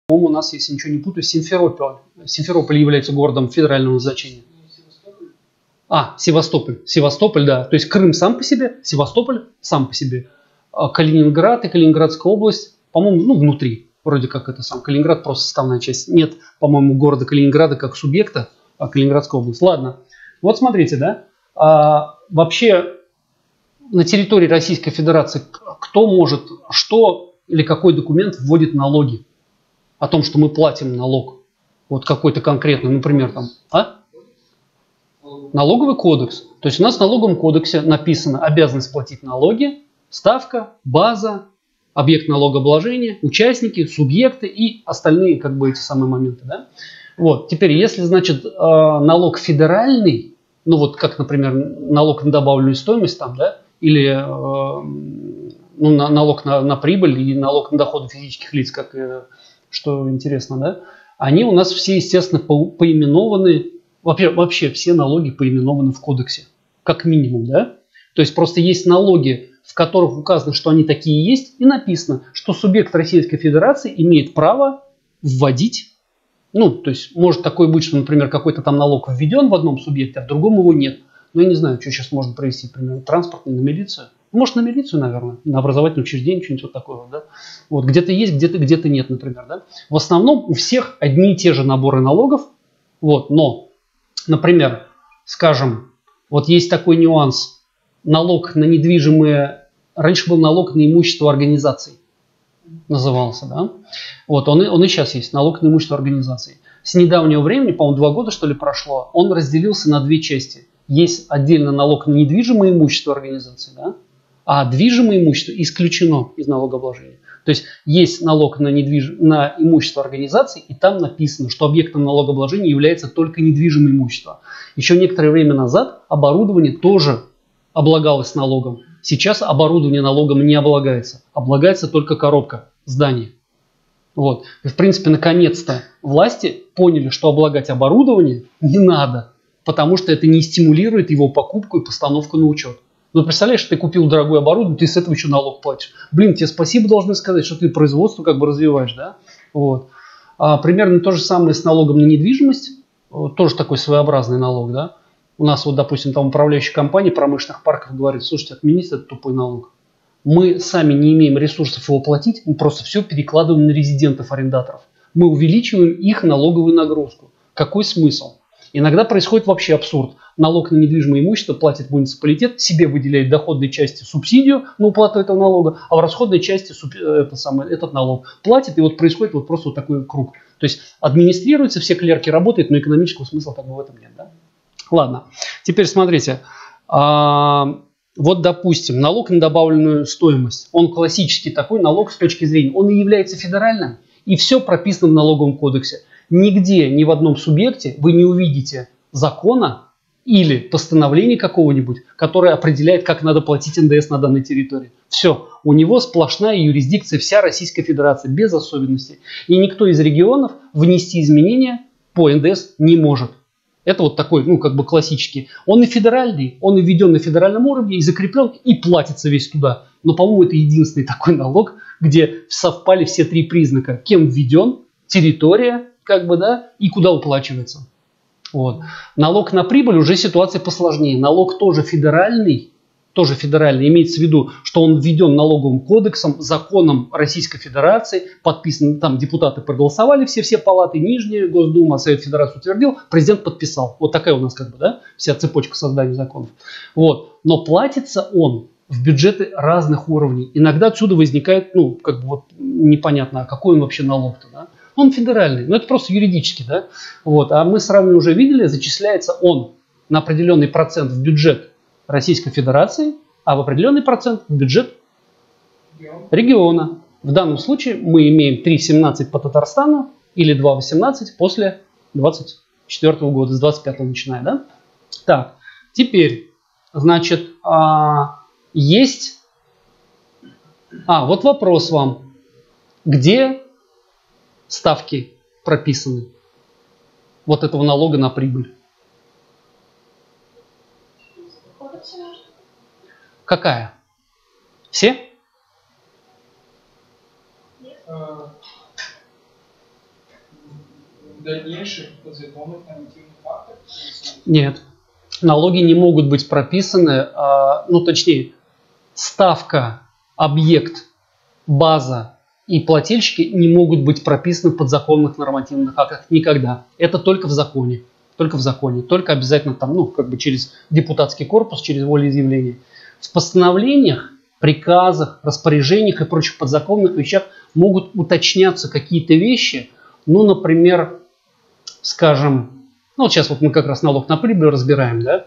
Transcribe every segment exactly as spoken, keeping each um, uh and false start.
По-моему, у нас, если ничего не путаю, Симферополь. Симферополь является городом федерального значения. А, Севастополь. Севастополь, да. То есть Крым сам по себе, Севастополь сам по себе. А Калининград и Калининградская область, по-моему, ну, внутри. Вроде как это сам. Калининград просто составная часть. Нет, по-моему, города Калининграда как субъекта, а Калининградская область. Ладно. Вот смотрите, да. А, вообще на территории Российской Федерации кто может, что или какой документ вводит налоги? О том, что мы платим налог. Вот какой-то конкретный, например, там, а? Налоговый кодекс. То есть у нас в налоговом кодексе написано обязанность платить налоги, ставка, база, объект налогообложения, участники, субъекты и остальные как бы эти самые моменты. Да? Вот. Теперь, если, значит, налог федеральный, ну вот как, например, налог на добавленную стоимость там, да, или ну, налог на, на прибыль и налог на доходы физических лиц, как, что интересно, да, они у нас все, естественно, по, поименованы. Вообще, вообще все налоги поименованы в кодексе, как минимум, да? То есть просто есть налоги, в которых указано, что они такие есть, и написано, что субъект Российской Федерации имеет право вводить, ну, то есть может такое быть, что, например, какой-то там налог введен в одном субъекте, а в другом его нет. Ну, я не знаю, что сейчас можно провести, например, транспортный, на милицию. Может, на милицию, наверное, на образовательное учреждение, что-нибудь вот такое, да? Вот, где-то есть, где-то где-то нет, например, да? В основном у всех одни и те же наборы налогов, вот, но... Например, скажем, вот есть такой нюанс. Налог на недвижимое... Раньше был налог на имущество организаций. Назывался, да? Вот, он и, он и сейчас есть, налог на имущество организаций. С недавнего времени, по-моему, два года, что ли, прошло, он разделился на две части. Есть отдельно налог на недвижимое имущество организации, да? А движимое имущество исключено из налогообложения. То есть есть налог на, недвиж... на имущество организаций, и там написано, что объектом налогообложения является только недвижимое имущество. Еще некоторое время назад оборудование тоже облагалось налогом. Сейчас оборудование налогом не облагается. Облагается только коробка, здание. Вот. И, в принципе, наконец-то власти поняли, что облагать оборудование не надо, потому что это не стимулирует его покупку и постановку на учет. Ну, представляешь, ты купил дорогое оборудование, ты с этого еще налог платишь. Блин, тебе спасибо должны сказать, что ты производство как бы развиваешь, да? Вот. А, примерно то же самое с налогом на недвижимость. Вот, тоже такой своеобразный налог, да? У нас вот, допустим, там управляющая компания промышленных парков говорит, слушайте, отмените этот тупой налог. Мы сами не имеем ресурсов его платить, мы просто все перекладываем на резидентов-арендаторов. Мы увеличиваем их налоговую нагрузку. Какой смысл? Иногда происходит вообще абсурд. Налог на недвижимое имущество платит муниципалитет, себе выделяет в доходной части субсидию на уплату этого налога, а в расходной части это самое, этот налог платит, и вот происходит вот просто вот такой круг. То есть администрируется, все клерки работают, но экономического смысла как бы в этом нет. Да? Ладно, теперь смотрите. А, вот, допустим, налог на добавленную стоимость. Он классический такой налог с точки зрения, он и является федеральным, и все прописано в налоговом кодексе. Нигде, ни в одном субъекте вы не увидите закона или постановление какого-нибудь, которое определяет, как надо платить эн дэ эс на данной территории. Все. У него сплошная юрисдикция, вся Российская Федерация, без особенностей. И никто из регионов внести изменения по эн дэ эс не может. Это вот такой, ну, как бы классический. Он и федеральный, он и введен на федеральном уровне, и закреплен, и платится весь туда. Но, по-моему, это единственный такой налог, где совпали все три признака. Кем введен, территория, как бы, да, и куда уплачивается. Вот. Налог на прибыль уже ситуация посложнее. Налог тоже федеральный, тоже федеральный. Имеется в виду, что он введен налоговым кодексом, законом Российской Федерации, подписан, там депутаты проголосовали, все-все палаты, Нижняя Госдума, Совет Федерации утвердил, президент подписал. Вот такая у нас как бы, да, вся цепочка создания законов. Вот. Но платится он в бюджеты разных уровней. Иногда отсюда возникает, ну, как бы вот непонятно, а какой он вообще налог-то, да? Он федеральный, но это просто юридически, да? Вот. А мы с вами уже видели, зачисляется он на определенный процент в бюджет Российской Федерации, а в определенный процент в бюджет региона. В данном случае мы имеем три семнадцать по Татарстану или два восемнадцать после двадцать четвёртого года, с двадцать пятого начиная, да? Так, теперь, значит, а, есть... А, вот вопрос вам. Где ставки прописаны вот этого налога на прибыль? Какая? Все? дальнейших подзаконных нормативных актах? Нет. Налоги не могут быть прописаны, а, ну точнее, ставка, объект, база и плательщики не могут быть прописаны в подзаконных нормативных актах никогда. Это только в законе. Только в законе. Только обязательно там, ну, как бы через депутатский корпус, через волеизъявление. В постановлениях, приказах, распоряжениях и прочих подзаконных вещах могут уточняться какие-то вещи. Ну, например, скажем, ну вот сейчас вот мы как раз налог на прибыль разбираем, да?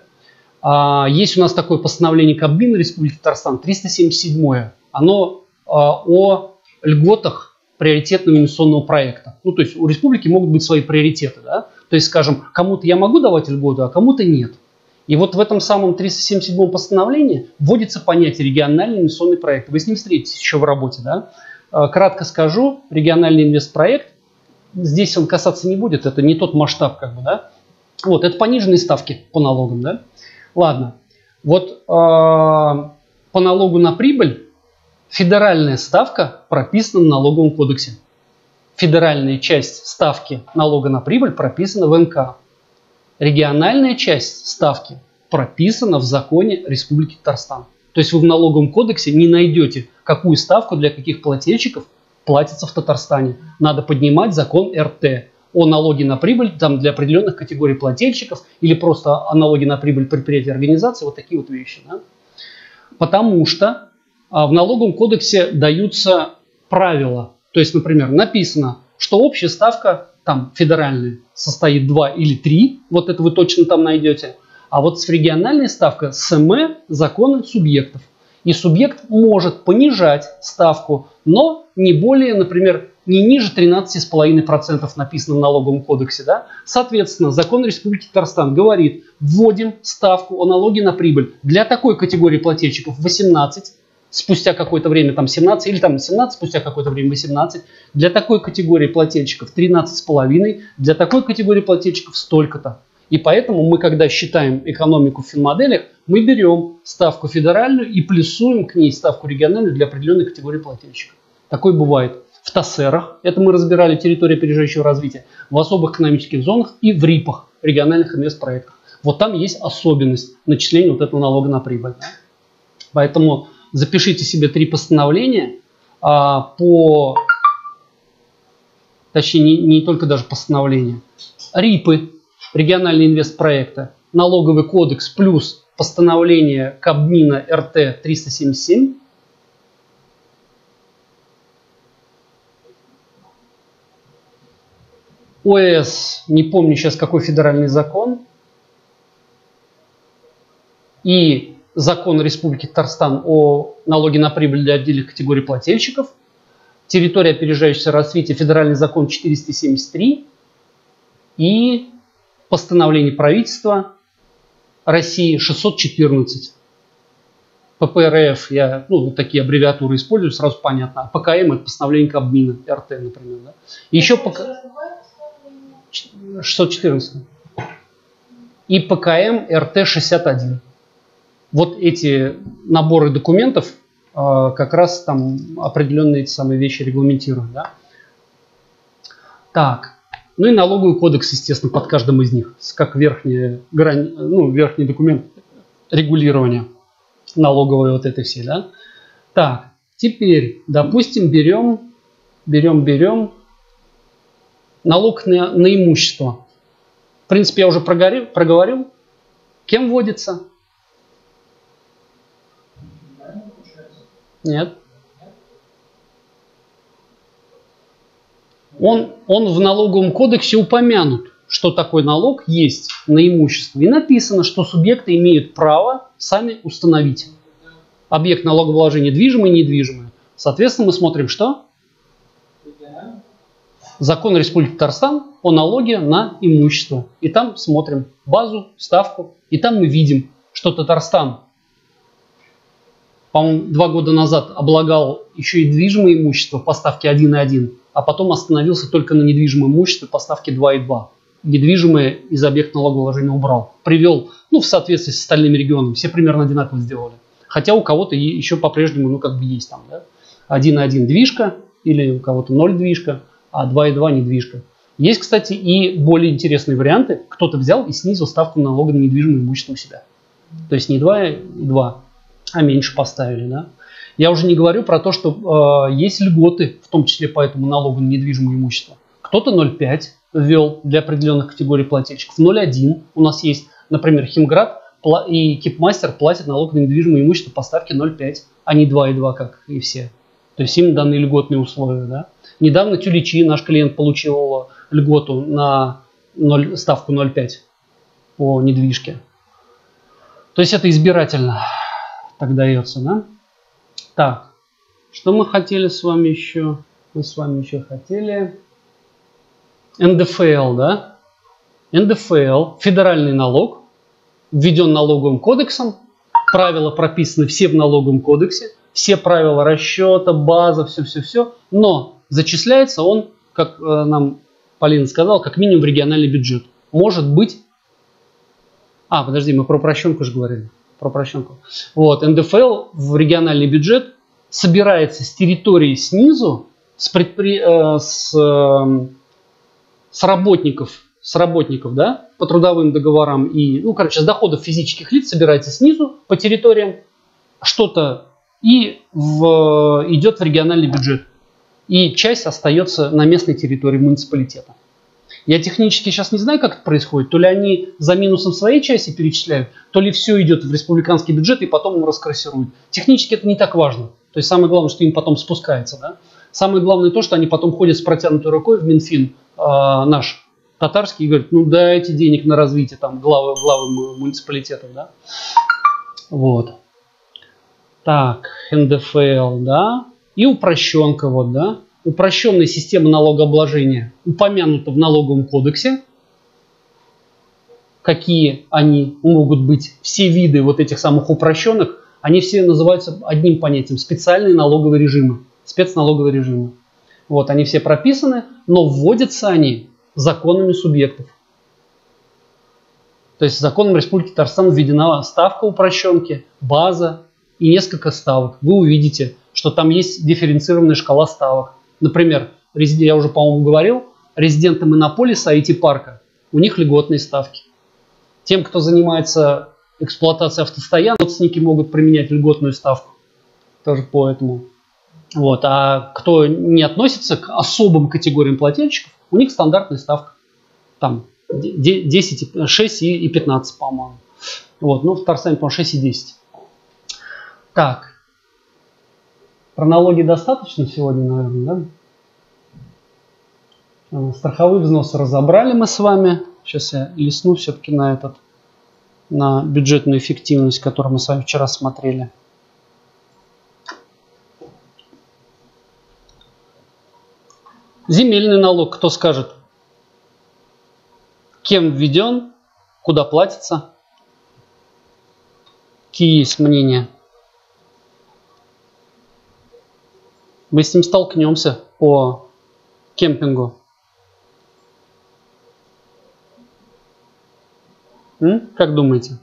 А, есть у нас такое постановление Кабмина Республики Татарстан, триста семьдесят седьмое. Оно а, о льготах приоритетного инвестиционного проекта. Ну, то есть у республики могут быть свои приоритеты, да? То есть, скажем, кому-то я могу давать льготу, а кому-то нет. И вот в этом самом триста семьдесят седьмом постановлении вводится понятие региональный инвестиционный проект. Вы с ним встретитесь еще в работе, да? А, кратко скажу, региональный инвестпроект, здесь он касаться не будет, это не тот масштаб, как бы, да? Вот, это пониженные ставки по налогам, да? Ладно. Вот э, по налогу на прибыль федеральная ставка прописана в налоговом кодексе. Федеральная часть ставки налога на прибыль прописана в эн ка. Региональная часть ставки прописана в законе Республики Татарстан. То есть вы в налоговом кодексе не найдете, какую ставку для каких плательщиков платится в Татарстане. Надо поднимать закон эр тэ о налоге на прибыль там, для определенных категорий плательщиков или просто о налоге на прибыль предприятий и организаций. Вот такие вот вещи. Да? Потому что а, в налоговом кодексе даются правила. То есть, например, написано, что общая ставка там федеральная состоит два или три. Вот это вы точно там найдете. А вот с региональной ставкой эс эм э законы субъектов. И субъект может понижать ставку, но не более, например, не ниже тринадцати целых пяти десятых процента написано в налоговом кодексе. Да? Соответственно, закон Республики Татарстан говорит, вводим ставку о налоге на прибыль для такой категории плательщиков восемнадцать, спустя какое-то время там семнадцать, или там семнадцать, спустя какое-то время восемнадцать, для такой категории плательщиков тринадцать целых пять десятых, для такой категории плательщиков столько-то. И поэтому мы, когда считаем экономику в финмоделях, мы берем ставку федеральную и плюсуем к ней ставку региональную для определенной категории плательщиков. Такое бывает в ТАСЭРах, это мы разбирали, территория опережающего развития, в особых экономических зонах и в РИПах, региональных инвестпроектах. Вот там есть особенность начисления вот этого налога на прибыль. Поэтому запишите себе три постановления а, по, точнее не, не только даже постановления, РИПы, региональные инвестпроекты, налоговый кодекс плюс постановление Кабмина эр тэ триста семьдесят семь. о эс, не помню сейчас какой федеральный закон, и закон Республики Татарстан о налоге на прибыль для отдельных категорий плательщиков, территория опережающего развития, федеральный закон четыреста семьдесят три и постановление правительства России шестьсот четырнадцать. пэ пэ эр эф, я ну, вот такие аббревиатуры использую, сразу понятно. А пэ ка эм это постановление Кабмина, эр тэ, например. Да? Еще пэ ка... шестьсот четырнадцать. И пэ ка эм эр тэ шестьдесят один. Вот эти наборы документов э, как раз там определенные эти самые вещи регламентируют. Да? Так. Ну и налоговый кодекс, естественно, под каждым из них, как верхняя грань, ну, верхний документ регулирования налоговой вот этой всей, да. Так, теперь, допустим, берем, берем, берем налог на, на имущество. В принципе, я уже проговорил, проговорил. Кем вводится? Нет. Он, он в налоговом кодексе упомянут, что такой налог есть на имущество. И написано, что субъекты имеют право сами установить объект налогообложения движимый и недвижимый. Соответственно, мы смотрим что? Закон Республики Татарстан о налоге на имущество. И там смотрим базу, ставку. И там мы видим, что Татарстан, по-моему, два года назад облагал еще и движимое имущество по ставке один и один, а потом остановился только на недвижимое имущество по ставке два и два. Недвижимое из объекта налогообложения убрал. Привел, ну, в соответствии с остальными регионами. Все примерно одинаково сделали. Хотя у кого-то еще по-прежнему, ну, как бы есть там, да, один и один движка, или у кого-то ноль движка, а два и два недвижка. Есть, кстати, и более интересные варианты. Кто-то взял и снизил ставку налога на недвижимое имущество у себя. То есть не два и два, а меньше поставили. Да? Я уже не говорю про то, что э, есть льготы, в том числе по этому налогу на недвижимое имущество. Кто-то ноль целых пять ввел для определенных категорий плательщиков. ноль целых один у нас есть, например, Химград и Кипмастер платят налог на недвижимое имущество по ставке ноль целых пять, а не два и два, как и все. То есть им даны льготные условия. Да? Недавно Тюличи, наш клиент, получил льготу на ноль, ставку ноль целых пять по недвижке. То есть это избирательно так дается. Да? Так, что мы хотели с вами еще? Мы с вами еще хотели... эн дэ эф эл, да? эн дэ эф эл, федеральный налог, введен налоговым кодексом, правила прописаны все в налоговом кодексе, все правила расчета, база, все-все-все, но зачисляется он, как э, нам Полина сказала, как минимум в региональный бюджет. Может быть... А, подожди, мы про упрощенку же говорили. Про упрощенку. Вот, эн дэ эф эл в региональный бюджет собирается с территории снизу, с, предпри... э, с, э, с работников, с работников, да, по трудовым договорам и, ну, короче, с доходов физических лиц собирается снизу по территориям что-то и в, идет в региональный бюджет. И часть остается на местной территории муниципалитета. Я технически сейчас не знаю, как это происходит. То ли они за минусом своей части перечисляют, то ли все идет в республиканский бюджет и потом его раскассируют. Технически это не так важно. То есть самое главное, что им потом спускается. Да? Самое главное то, что они потом ходят с протянутой рукой в Минфин, э, наш татарский, и говорят, ну дайте денег на развитие там, главы, главы муниципалитетов. Да? Вот. Так, эн дэ эф эл, да, и упрощенка, вот, да, упрощенная система налогообложения упомянута в налоговом кодексе, какие они могут быть, все виды вот этих самых упрощенных, они все называются одним понятием, специальные налоговые режимы, спецналоговые режимы. Вот, они все прописаны, но вводятся они законами субъектов. То есть законом Республики Татарстан введена ставка упрощенки, база, и несколько ставок. Вы увидите, что там есть дифференцированная шкала ставок. Например, я уже, по-моему, говорил, резиденты Монополиса ай ти-парка, у них льготные ставки. Тем, кто занимается эксплуатацией автостоянок, родственники могут применять льготную ставку. Тоже по этому. Вот. А кто не относится к особым категориям плательщиков, у них стандартная ставка. Там десять, шесть и пятнадцать, по-моему. Вот. Ну, в Татарстане, по-моему, шесть и десять. Так, про налоги достаточно сегодня, наверное, да? Страховые взносы разобрали мы с вами. Сейчас я листну все-таки на этот, на бюджетную эффективность, которую мы с вами вчера смотрели. Земельный налог, кто скажет? Кем введен? Куда платится? Какие есть мнения? Мы с ним столкнемся по кемпингу. М? Как думаете?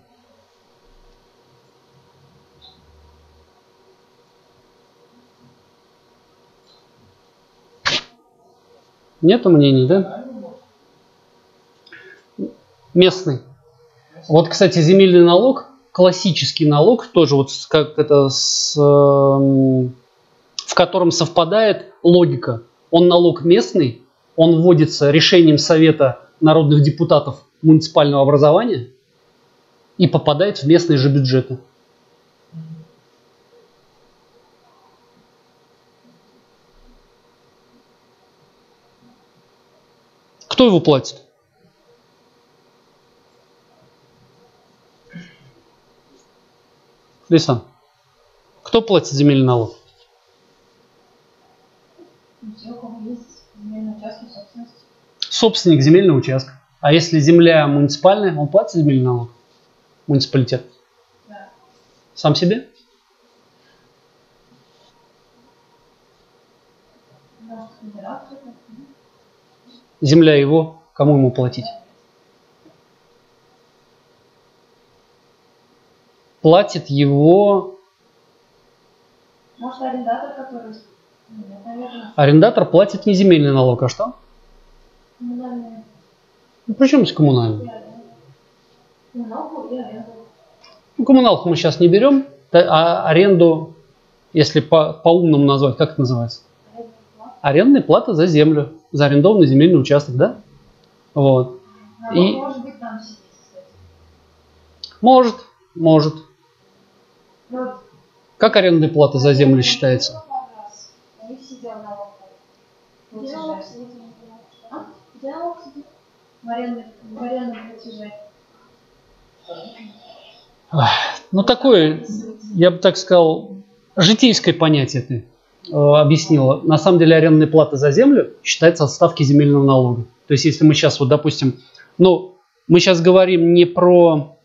Нету мнений, да? Местный. Вот, кстати, земельный налог, классический налог, тоже вот как это с... в котором совпадает логика. Он налог местный, он вводится решением Совета народных депутатов муниципального образования и попадает в местные же бюджеты. Кто его платит? Лисан, кто платит земельный налог? Собственник земельного участка. А если земля муниципальная, он платит земельный налог? Муниципалитет? Да. Сам себе? Да. Земля его, кому ему платить? Платит его... Может, арендатор, который... Нет, наверное. Арендатор платит не земельный налог, а что? Ну, коммунальные. Ну, причем здесь коммунальные? Коммуналку и аренду. Ну, коммуналку мы сейчас не берем, а аренду, если по, по-умному назвать, как это называется? Арендная плата за землю, за арендованный земельный участок, да? Вот. А И... может быть там сидеть, кстати. Может, может. Вот. Как арендная плата за землю считается? У них сидел налог. Где налог сидит? А? Где налог сидит? В арендных платеже. Ну, такое, я бы так сказал, житейское понятие ты э, объяснила. На самом деле арендная плата за землю считается от ставки земельного налога. То есть, если мы сейчас, вот, допустим, ну, мы сейчас говорим не про,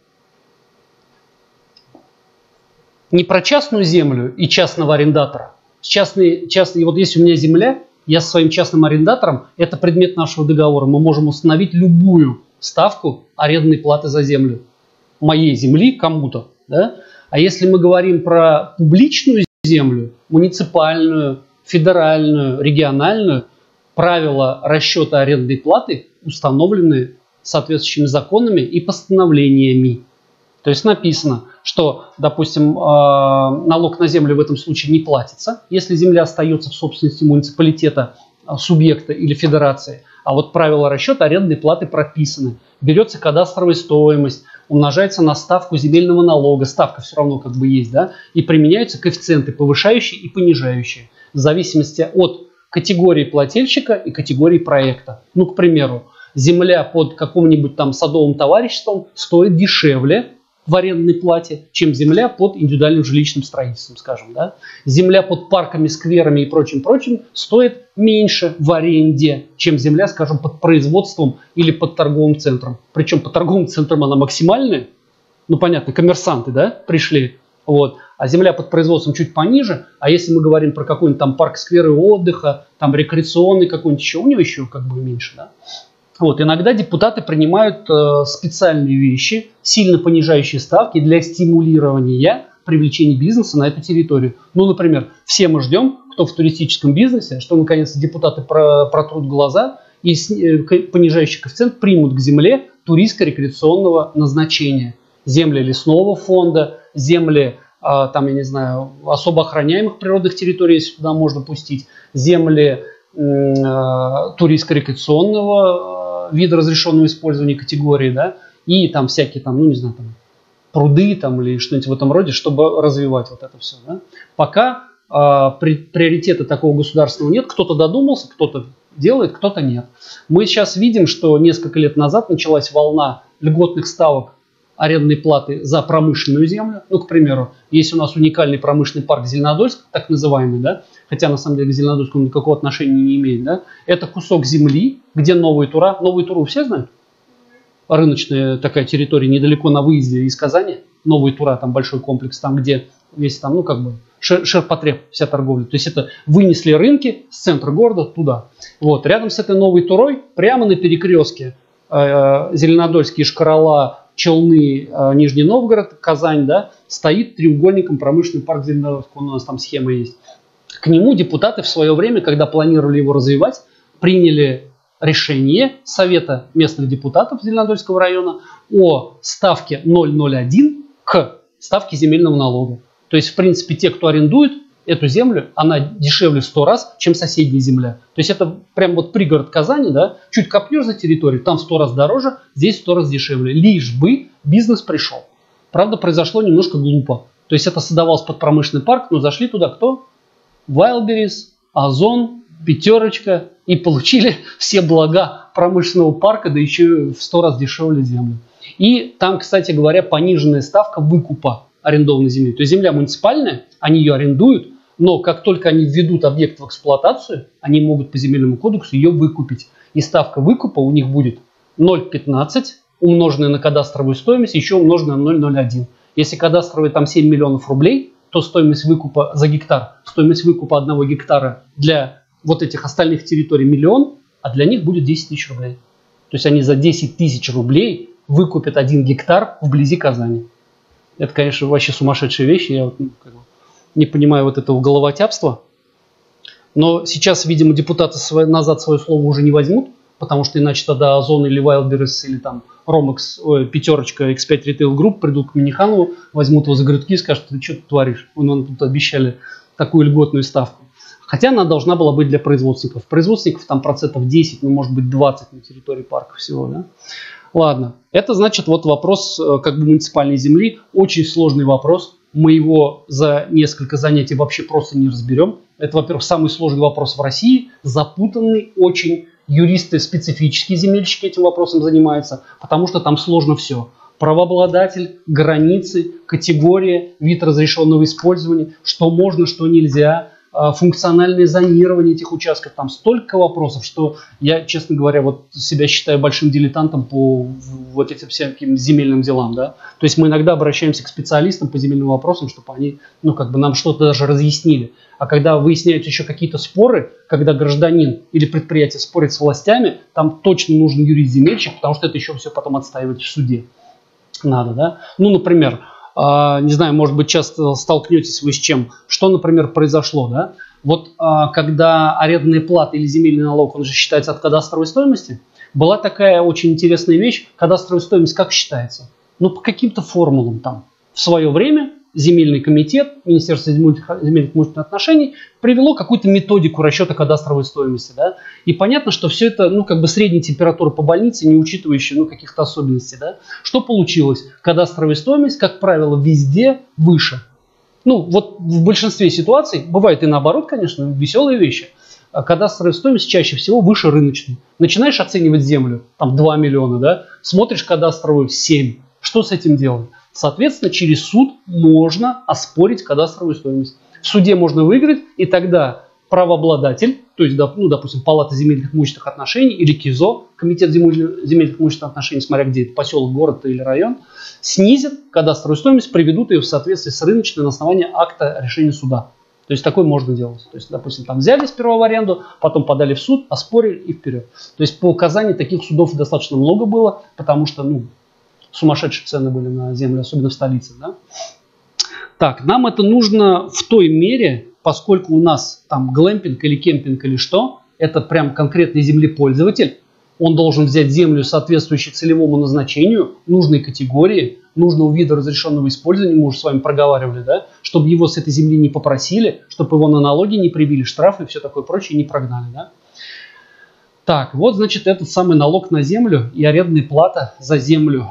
не про частную землю и частного арендатора. Частный, частный, вот если у меня земля, я со своим частным арендатором, это предмет нашего договора, мы можем установить любую ставку арендной платы за землю моей земли кому-то, да? А если мы говорим про публичную землю, муниципальную, федеральную, региональную, правила расчета арендной платы установлены соответствующими законами и постановлениями. То есть написано, что, допустим, налог на землю в этом случае не платится, если земля остается в собственности муниципалитета, субъекта или федерации. А вот правила расчета арендной платы прописаны. Берется кадастровая стоимость, умножается на ставку земельного налога, ставка все равно как бы есть, да, и применяются коэффициенты повышающие и понижающие в зависимости от категории плательщика и категории проекта. Ну, к примеру, земля под каким-нибудь там садовым товариществом стоит дешевле в арендной плате, чем земля под индивидуальным жилищным строительством, скажем, да. Земля под парками, скверами и прочим-прочим стоит меньше в аренде, чем земля, скажем, под производством или под торговым центром. Причем под торговым центром она максимальная, ну, понятно, коммерсанты, да, пришли, вот, а земля под производством чуть пониже, а если мы говорим про какой-нибудь там парк, скверы отдыха, там рекреационный какой-нибудь еще, у него еще как бы меньше, да. Вот, иногда депутаты принимают э, специальные вещи, сильно понижающие ставки для стимулирования привлечения бизнеса на эту территорию. Ну, например, все мы ждем, кто в туристическом бизнесе, что наконец-то депутаты про, протрут глаза и с, э, понижающий коэффициент примут к земле туристско-рекреационного назначения. Земли лесного фонда, земли, э, там, я не знаю, особо охраняемых природных территорий, если туда можно пустить, земли э, туристско-рекреационного вида разрешенного использования категории, да, и там всякие там, ну не знаю, там, пруды там или что-нибудь в этом роде, чтобы развивать вот это все. Да. Пока э, при, приоритета такого государственного нет, кто-то додумался, кто-то делает, кто-то нет. Мы сейчас видим, что несколько лет назад началась волна льготных ставок арендной платы за промышленную землю. Ну, к примеру, есть у нас уникальный промышленный парк Зеленодольск, так называемый, да, хотя на самом деле к Зеленодольску он никакого отношения не имеет, да. Это кусок земли, где Новая Тура. Новую Туру все знают? Рыночная такая территория недалеко на выезде из Казани. Новая Тура, там большой комплекс, там где весь там, ну как бы шир, ширпотреб, вся торговля. То есть это вынесли рынки с центра города туда. Вот, рядом с этой Новой Турой, прямо на перекрестке э, Зеленодольский, Шкарала, Челны, э, Нижний Новгород, Казань, да, стоит треугольником промышленный парк Зеленодольск. У нас там схема есть. К нему депутаты в свое время, когда планировали его развивать, приняли решение Совета местных депутатов Зеленодольского района о ставке ноль целых ноль один к ставке земельного налога. То есть, в принципе, те, кто арендует эту землю, она дешевле в сто раз, чем соседняя земля. То есть, это прям вот пригород Казани, да, чуть копнешь за территорию, там в сто раз дороже, здесь в сто раз дешевле. Лишь бы бизнес пришел. Правда, произошло немножко глупо. То есть, это создавалось под промышленный парк, но зашли туда кто? Wildberries, Озон, Пятерочка, и получили все блага промышленного парка, да еще в сто раз дешевле землю. И там, кстати говоря, пониженная ставка выкупа арендованной земли. То есть земля муниципальная, они ее арендуют, но как только они введут объект в эксплуатацию, они могут по земельному кодексу ее выкупить. И ставка выкупа у них будет ноль целых пятнадцать, умноженная на кадастровую стоимость, еще умноженная на ноль целых ноль один. Если кадастровые там семь миллионов рублей, то стоимость выкупа за гектар, стоимость выкупа одного гектара для вот этих остальных территорий миллион, а для них будет десять тысяч рублей. То есть они за десять тысяч рублей выкупят один гектар вблизи Казани. Это, конечно, вообще сумасшедшая вещь. Я вот, ну, как бы не понимаю вот этого головотяпства. Но сейчас, видимо, депутаты свое, назад свое слово уже не возьмут, потому что иначе тогда Озон или Wildberries или там Ромакс, ой, пятерочка, икс пять Retail Group придут к Миниханову, возьмут его за грудки и скажут: ты что тут творишь? Вы нам тут обещали такую льготную ставку. Хотя она должна была быть для производственников. Производственников там процентов десять, ну может быть двадцать на территории парка всего. Да? Ладно, это значит вот вопрос как бы муниципальной земли. Очень сложный вопрос. Мы его за несколько занятий вообще просто не разберем. Это, во-первых, самый сложный вопрос в России. Запутанный, очень. Юристы, специфические земельщики этим вопросом занимаются, потому что там сложно все. Правообладатель, границы, категория, вид разрешенного использования, что можно, что нельзя, функциональное зонирование этих участков. Там столько вопросов, что я, честно говоря, вот себя считаю большим дилетантом по вот этим всяким земельным делам. Да? То есть мы иногда обращаемся к специалистам по земельным вопросам, чтобы они ну, как бы нам что-то даже разъяснили. А когда выясняются еще какие-то споры, когда гражданин или предприятие спорит с властями, там точно нужен юрист-земельщик, потому что это еще все потом отстаивать в суде надо. Да? Ну, например, не знаю, может быть, часто столкнетесь вы с чем. Что, например, произошло, да? Вот когда арендная плата или земельный налог, он же считается от кадастровой стоимости, была такая очень интересная вещь. Кадастровая стоимость как считается? Ну, по каким-то формулам там. В свое время земельный комитет, Министерство земельных имущественных отношений привело какую-то методику расчета кадастровой стоимости. Да? И понятно, что все это, ну, как бы средняя температура по больнице, не учитывающая, ну, каких-то особенностей. Да? Что получилось? Кадастровая стоимость, как правило, везде выше. Ну, вот в большинстве ситуаций, бывает и наоборот, конечно, веселые вещи. Кадастровая стоимость чаще всего выше рыночной. Начинаешь оценивать землю, там два миллиона, да? Смотришь кадастровую семь. Что с этим делать? Соответственно, через суд можно оспорить кадастровую стоимость. В суде можно выиграть, и тогда правообладатель, то есть, ну, допустим, Палата земельных имущественных отношений или КИЗО, Комитет земельных имущественных отношений, смотря где это, поселок, город или район, снизит кадастровую стоимость, приведут ее в соответствии с рыночной на основании акта решения суда. То есть такое можно делать. То есть, допустим, там взяли сперва в аренду, потом подали в суд, оспорили и вперед. То есть по Казани таких судов достаточно много было, потому что, ну, сумасшедшие цены были на землю, особенно в столице. Да? Так, нам это нужно в той мере, поскольку у нас там глэмпинг или кемпинг или что, это прям конкретный землепользователь, он должен взять землю, соответствующую целевому назначению, нужной категории, нужного вида разрешенного использования, мы уже с вами проговаривали, да, чтобы его с этой земли не попросили, чтобы его на налоги не прибили, штрафы и все такое прочее не прогнали. Да? Так, вот, значит, этот самый налог на землю и арендная плата за землю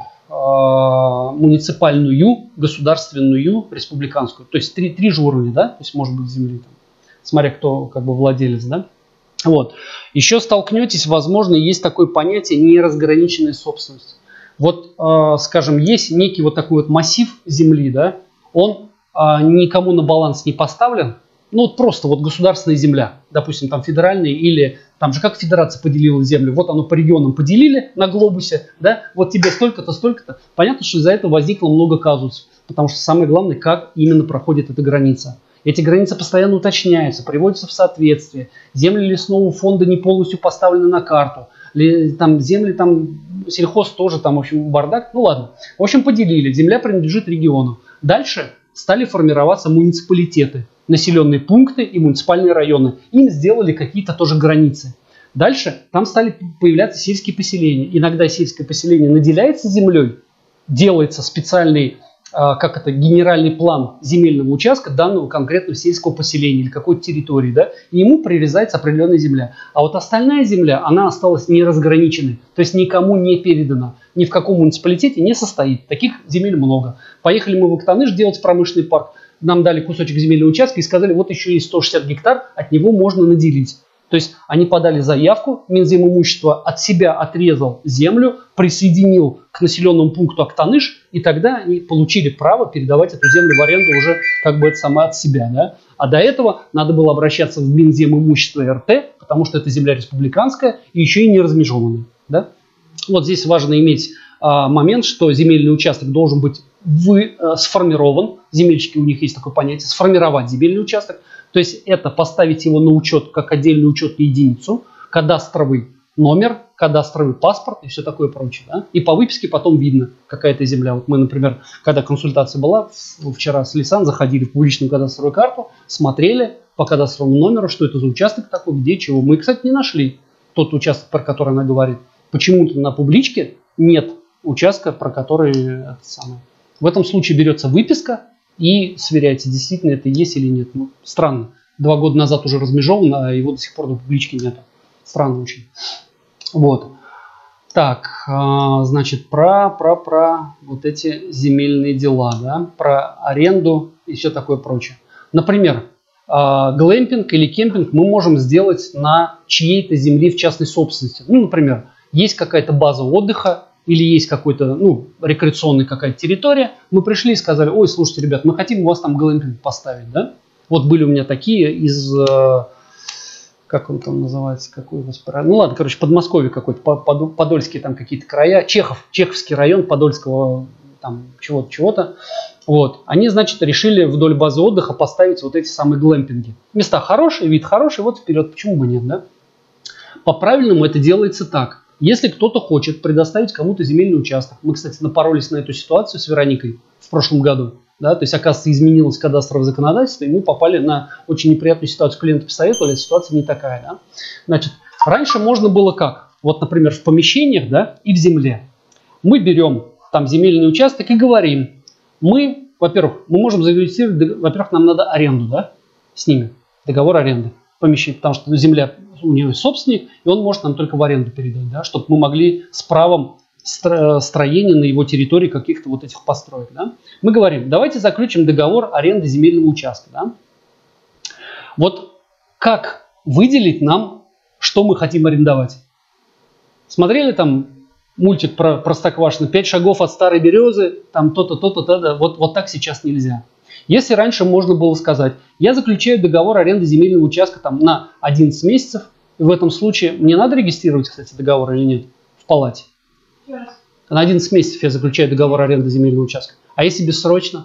муниципальную, государственную, республиканскую. То есть три, три же уровня, да? То есть может быть земли, там, смотря кто как бы владелец, да? Вот. Еще столкнетесь, возможно, есть такое понятие неразграниченная собственность. Вот, э, скажем, есть некий вот такой вот массив земли, да? Он э, никому на баланс не поставлен. Ну, вот просто вот государственная земля, допустим, там федеральная или там же как федерация поделила землю, вот оно по регионам поделили на глобусе, да, вот тебе столько-то, столько-то. Понятно, что из-за этого возникло много казусов, потому что самое главное, как именно проходит эта граница. Эти границы постоянно уточняются, приводятся в соответствие. Земли лесного фонда не полностью поставлены на карту. Там земли, там сельхоз тоже, там, в общем, бардак. Ну ладно. В общем, поделили. Земля принадлежит региону. Дальше стали формироваться муниципалитеты, населенные пункты и муниципальные районы. Им сделали какие-то тоже границы. Дальше там стали появляться сельские поселения. Иногда сельское поселение наделяется землей, делается специальный, как это, генеральный план земельного участка данного конкретного сельского поселения или какой-то территории, да, и ему прирезается определенная земля. А вот остальная земля, она осталась неразграниченной, то есть никому не передана, ни в каком муниципалитете не состоит. Таких земель много. Поехали мы в Актаныш делать промышленный парк, нам дали кусочек земельного участка и сказали, вот еще есть сто шестьдесят гектар, от него можно наделить. То есть они подали заявку, Минземимущество от себя отрезал землю, присоединил к населенному пункту Актаныш, и тогда они получили право передавать эту землю в аренду уже как бы это сама от себя. Да? А до этого надо было обращаться в Минземимущество эр тэ, потому что это земля республиканская и еще и не размежованная. Да? Вот здесь важно иметь а, момент, что земельный участок должен быть вы, а, сформирован. Земельщики, у них есть такое понятие, сформировать земельный участок. То есть это поставить его на учет как отдельную учетную единицу, кадастровый номер, кадастровый паспорт и все такое прочее. Да? И по выписке потом видно, какая это земля. Вот мы, например, когда консультация была, вчера с Лисан заходили в публичную кадастровую карту, смотрели по кадастровому номеру, что это за участок такой, где чего. Мы, кстати, не нашли. тот участок, про который она говорит. Почему-то на публичке нет участка, про который это самое. В этом случае берется выписка и сверяется, действительно это есть или нет. Ну, странно. Два года назад уже размежован, а его до сих пор на публичке нет. Странно очень. Вот. Так, значит, про, про, про вот эти земельные дела, да, про аренду и все такое прочее. Например, глэмпинг или кемпинг мы можем сделать на чьей-то земле в частной собственности. Ну, например, есть какая-то база отдыха или есть какой-то, ну, рекреационная какая-то территория. Мы пришли и сказали: ой, слушайте, ребят, мы хотим у вас там глэмпинг поставить, да? Вот были у меня такие из, как он там называется, какой у вас, ну ладно, короче, Подмосковье какой-то, подольские там какие-то края, Чехов, Чеховский район Подольского там чего-то, чего-то. Вот. Они, значит, решили вдоль базы отдыха поставить вот эти самые глэмпинги. Места хорошие, вид хороший, вот вперед, почему бы нет, да? По-правильному это делается так. Если кто-то хочет предоставить кому-то земельный участок, мы, кстати, напоролись на эту ситуацию с Вероникой в прошлом году, да, то есть, оказывается, изменилось кадастровое законодательство, и мы попали на очень неприятную ситуацию. Клиенты посоветовали, ситуация не такая, да. Значит, раньше можно было как? Вот, например, в помещениях, да, и в земле. Мы берем там земельный участок и говорим: мы, во-первых, мы можем зарегистрировать, во-первых, нам надо аренду, да, с ними, договор аренды помещения, потому что земля, у него собственник, и он может нам только в аренду передать, да, чтобы мы могли с правом строения на его территории каких-то вот этих построек, да. Мы говорим: давайте заключим договор аренды земельного участка, да. Вот как выделить нам, что мы хотим арендовать? Смотрели там мультик про Простоквашино, пять шагов от старой березы, там то-то, то-то, то-то. Вот, вот так сейчас нельзя. Если раньше можно было сказать: я заключаю договор аренды земельного участка там на одиннадцать месяцев, и в этом случае мне надо регистрировать, кстати, договор или нет в палате? На одиннадцать месяцев я заключаю договор аренды земельного участка. А если бессрочно?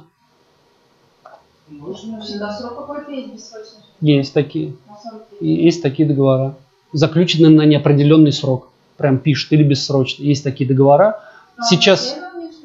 Можно. Всегда срок какой-то есть бессрочный. Есть такие. Есть такие договора. Заключены на неопределенный срок. Прям пишут, или бессрочно. Есть такие договора. А сейчас...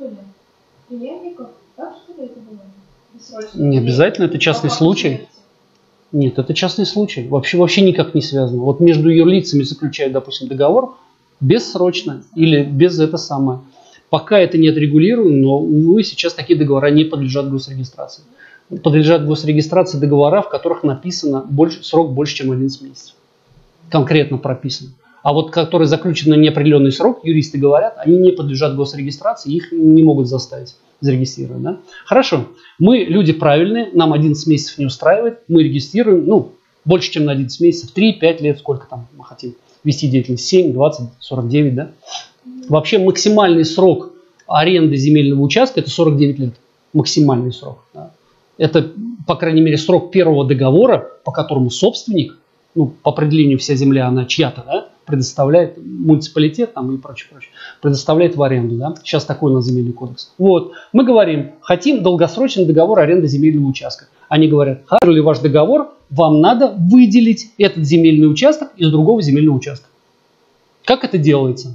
Не обязательно, это частный случай. Нет, это частный случай. Вообще, вообще никак не связано. Вот между юрлицами заключают, допустим, договор бессрочно или без это самое. Пока это не отрегулировано, но, увы, сейчас такие договора не подлежат госрегистрации. Подлежат госрегистрации договора, в которых написано больше, срок больше, чем одиннадцать месяцев. Конкретно прописано. А вот которые заключены на неопределенный срок, юристы говорят, они не подлежат госрегистрации, их не могут заставить зарегистрировать. Да? Хорошо, мы люди правильные, нам одиннадцать месяцев не устраивает, мы регистрируем, ну, больше, чем на одиннадцать месяцев, три-пять лет, сколько там мы хотим вести деятельность, семь, двадцать, сорок девять, да? Вообще максимальный срок аренды земельного участка – это сорок девять лет. Максимальный срок. Да? Это, по крайней мере, срок первого договора, по которому собственник, ну, по определению вся земля, она чья-то, да, предоставляет, муниципалитет там и прочее, прочее, предоставляет в аренду. Да? Сейчас такой у нас земельный кодекс. Вот. Мы говорим: хотим долгосрочный договор аренды земельного участка. Они говорят: хорошо ли ваш договор, вам надо выделить этот земельный участок из другого земельного участка. Как это делается?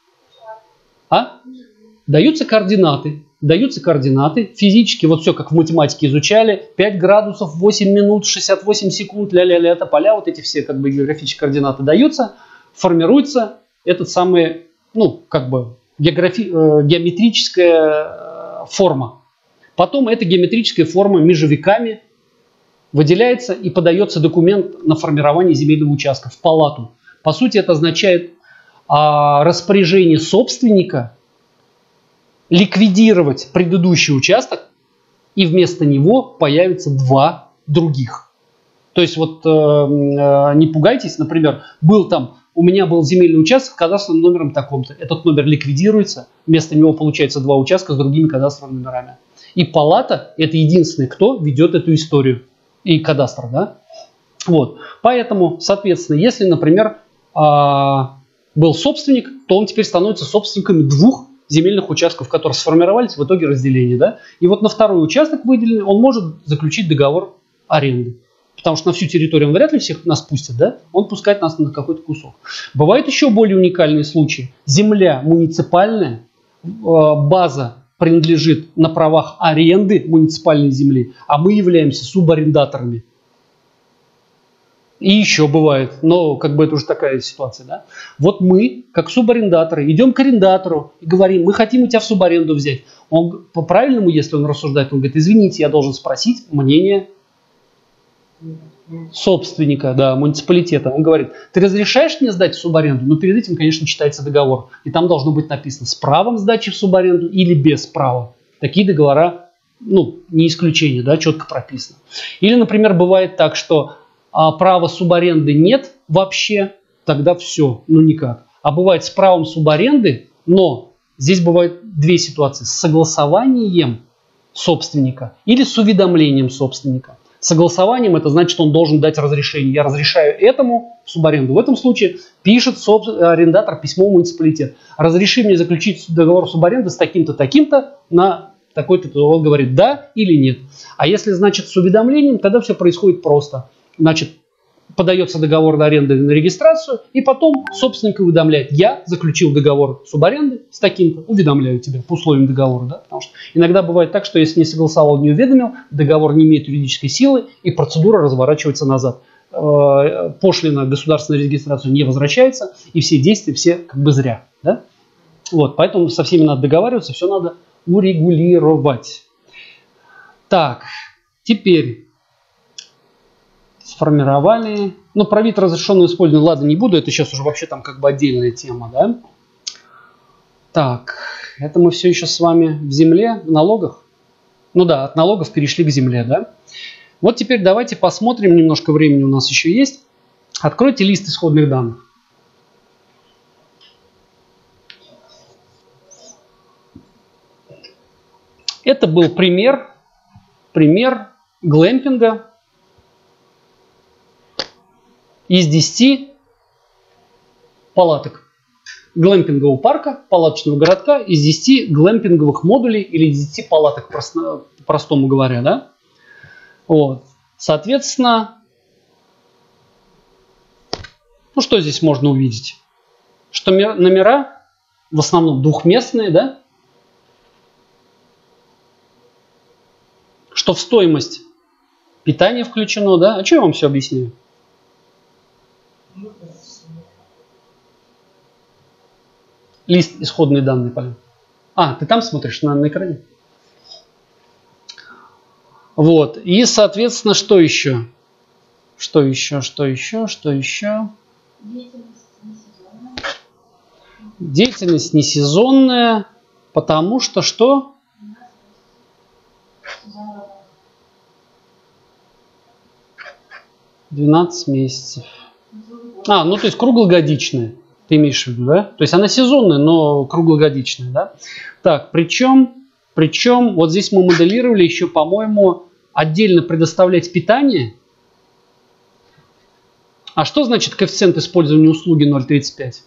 А? Даются координаты. Даются координаты. Физически, вот все как в математике изучали. пять градусов, восемь минут, шестьдесят восемь секунд, ля-ля-ля, тополя. Вот эти все как бы географические координаты даются. Формируется этот самый, ну, как бы географи, э, геометрическая э, форма. Потом эта геометрическая форма межевиками выделяется и подается документ на формирование земельного участка в палату. По сути, это означает а, распоряжение собственника ликвидировать предыдущий участок, и вместо него появится два других. То есть вот э, э, не пугайтесь, например, был там, у меня был земельный участок с кадастровым номером таком-то. Этот номер ликвидируется, вместо него получается два участка с другими кадастровыми номерами. И палата – это единственный, кто ведет эту историю. И кадастр, да? Вот. Поэтому, соответственно, если, например, был собственник, то он теперь становится собственником двух земельных участков, которые сформировались в итоге разделения, да? И вот на второй участок выделенный он может заключить договор аренды. Потому что на всю территорию он вряд ли всех нас пустит, да? Он пускает нас на какой-то кусок. Бывают еще более уникальные случаи. Земля муниципальная, база принадлежит на правах аренды муниципальной земли, а мы являемся субарендаторами. И еще бывает, но как бы это уже такая ситуация, да. Вот мы, как субарендаторы, идем к арендатору и говорим, мы хотим у тебя в субаренду взять. Он по-правильному, если он рассуждает, он говорит, извините, я должен спросить мнение собственника, да, муниципалитета. Он говорит, ты разрешаешь мне сдать в субаренду? Но перед этим, конечно, читается договор. И там должно быть написано, с правом сдачи в субаренду или без права. Такие договора, ну, не исключение, да, четко прописано. Или, например, бывает так, что а права субаренды нет вообще, тогда все, ну никак. А бывает с правом субаренды, но здесь бывают две ситуации. С согласованием собственника или с уведомлением собственника. Согласованием это значит, он должен дать разрешение. Я разрешаю этому в субаренду. В этом случае пишет арендатор письмо в муниципалитет. Разреши мне заключить договор субаренды с таким-то, таким-то на такой-то. Он говорит да или нет. А если значит с уведомлением, тогда все происходит просто. Значит, подается договор на аренду на регистрацию, и потом собственник уведомляет, я заключил договор субаренды с таким-то, уведомляю тебя по условиям договора. Да? Потому что иногда бывает так, что если не согласовал, не уведомил, договор не имеет юридической силы, и процедура разворачивается назад. Пошлина государственной регистрации не возвращается, и все действия все как бы зря. Да? Вот, поэтому со всеми надо договариваться, все надо урегулировать. Так, теперь... Сформировали. Ну, про вид разрешенного использования, ладно, не буду. Это сейчас уже вообще там как бы отдельная тема, да? Так, это мы все еще с вами в земле, в налогах. Ну да, от налогов перешли к земле, да? Вот теперь давайте посмотрим, немножко времени у нас еще есть. Откройте лист исходных данных. Это был пример, пример глэмпинга из десяти палаток. Глэмпингового парка, палаточного городка из десяти глэмпинговых модулей или десяти палаток, просто, простому говоря. Да? Вот. Соответственно, ну что здесь можно увидеть? Что номера в основном двухместные, да? Что в стоимость питания включено, да? А что я вам все объясняю? Лист исходные данные, Полин. А, ты там смотришь на, на экране? Вот. И, соответственно, что еще? Что еще? Что еще? Что еще? Деятельность несезонная. Деятельность несезонная, потому что что? двенадцать месяцев. А, ну то есть круглогодичная. Ты имеешь в виду, да? То есть она сезонная, но круглогодичная, да? Так, причем, причем вот здесь мы моделировали еще, по-моему, отдельно предоставлять питание. А что значит коэффициент использования услуги ноль целых тридцать пять?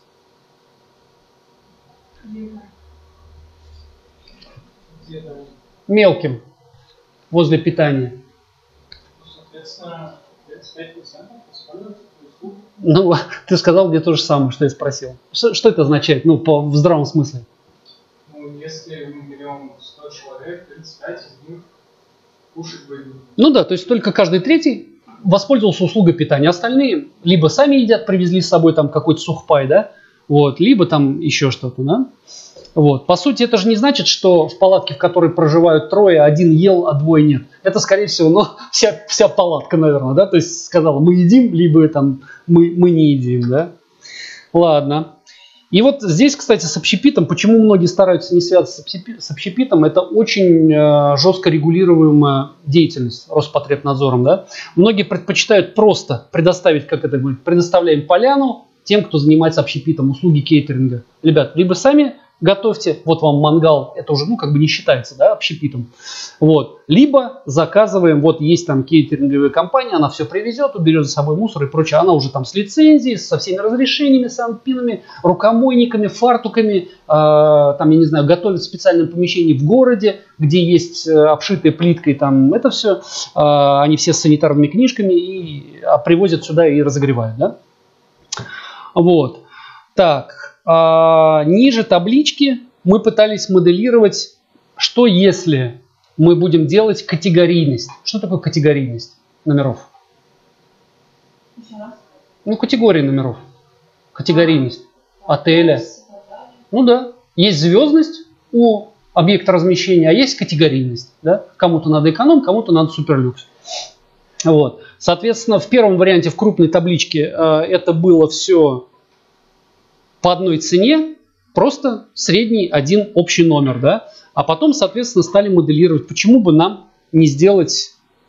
Мелким, возле питания. Соответственно, тридцать пять процентов используется услуги. Ну, ты сказал мне то же самое, что я спросил. Что, что это означает, ну, по, в здравом смысле? Ну, если мы берем сто человек, тридцать пять из них кушать будут. Ну да, то есть только каждый третий воспользовался услугой питания. Остальные либо сами едят, привезли с собой там какой-то сухпай, да, вот, либо там еще что-то, да. Вот. По сути, это же не значит, что в палатке, в которой проживают трое, один ел, а двое нет. Это, скорее всего, ну, вся, вся палатка, наверное, да, то есть сказала, мы едим, либо там мы, мы не едим, да. Ладно. И вот здесь, кстати, с общепитом, почему многие стараются не связаться с общепитом, это очень э, жестко регулируемая деятельность Роспотребнадзором, да. Многие предпочитают просто предоставить, как это говорит, предоставляем поляну тем, кто занимается общепитом, услуги кейтеринга. Ребят, либо сами готовьте, вот вам мангал, это уже, ну, как бы не считается, да, общепитом. Вот. Либо заказываем, вот есть там кейтеринговая компания, она все привезет, уберет за собой мусор и прочее, она уже там с лицензией, со всеми разрешениями, санпинами, рукомойниками, фартуками, э, там, я не знаю, готовит в специальном помещении в городе, где есть э, обшитые плиткой, там, это все, э, они все с санитарными книжками и а, привозят сюда и разогревают, да. Вот. Так. А, ниже таблички мы пытались моделировать, что если мы будем делать категорийность. Что такое категорийность номеров? Еще раз. Ну, категории номеров. Категорийность. Отеля. Ну да. Есть звездность у объекта размещения, а есть категорийность. Да? Кому-то надо эконом, кому-то надо суперлюкс. Вот. Соответственно, в первом варианте, в крупной табличке, э, это было все по одной цене, просто средний один общий номер. Да? А потом, соответственно, стали моделировать, почему бы нам не сделать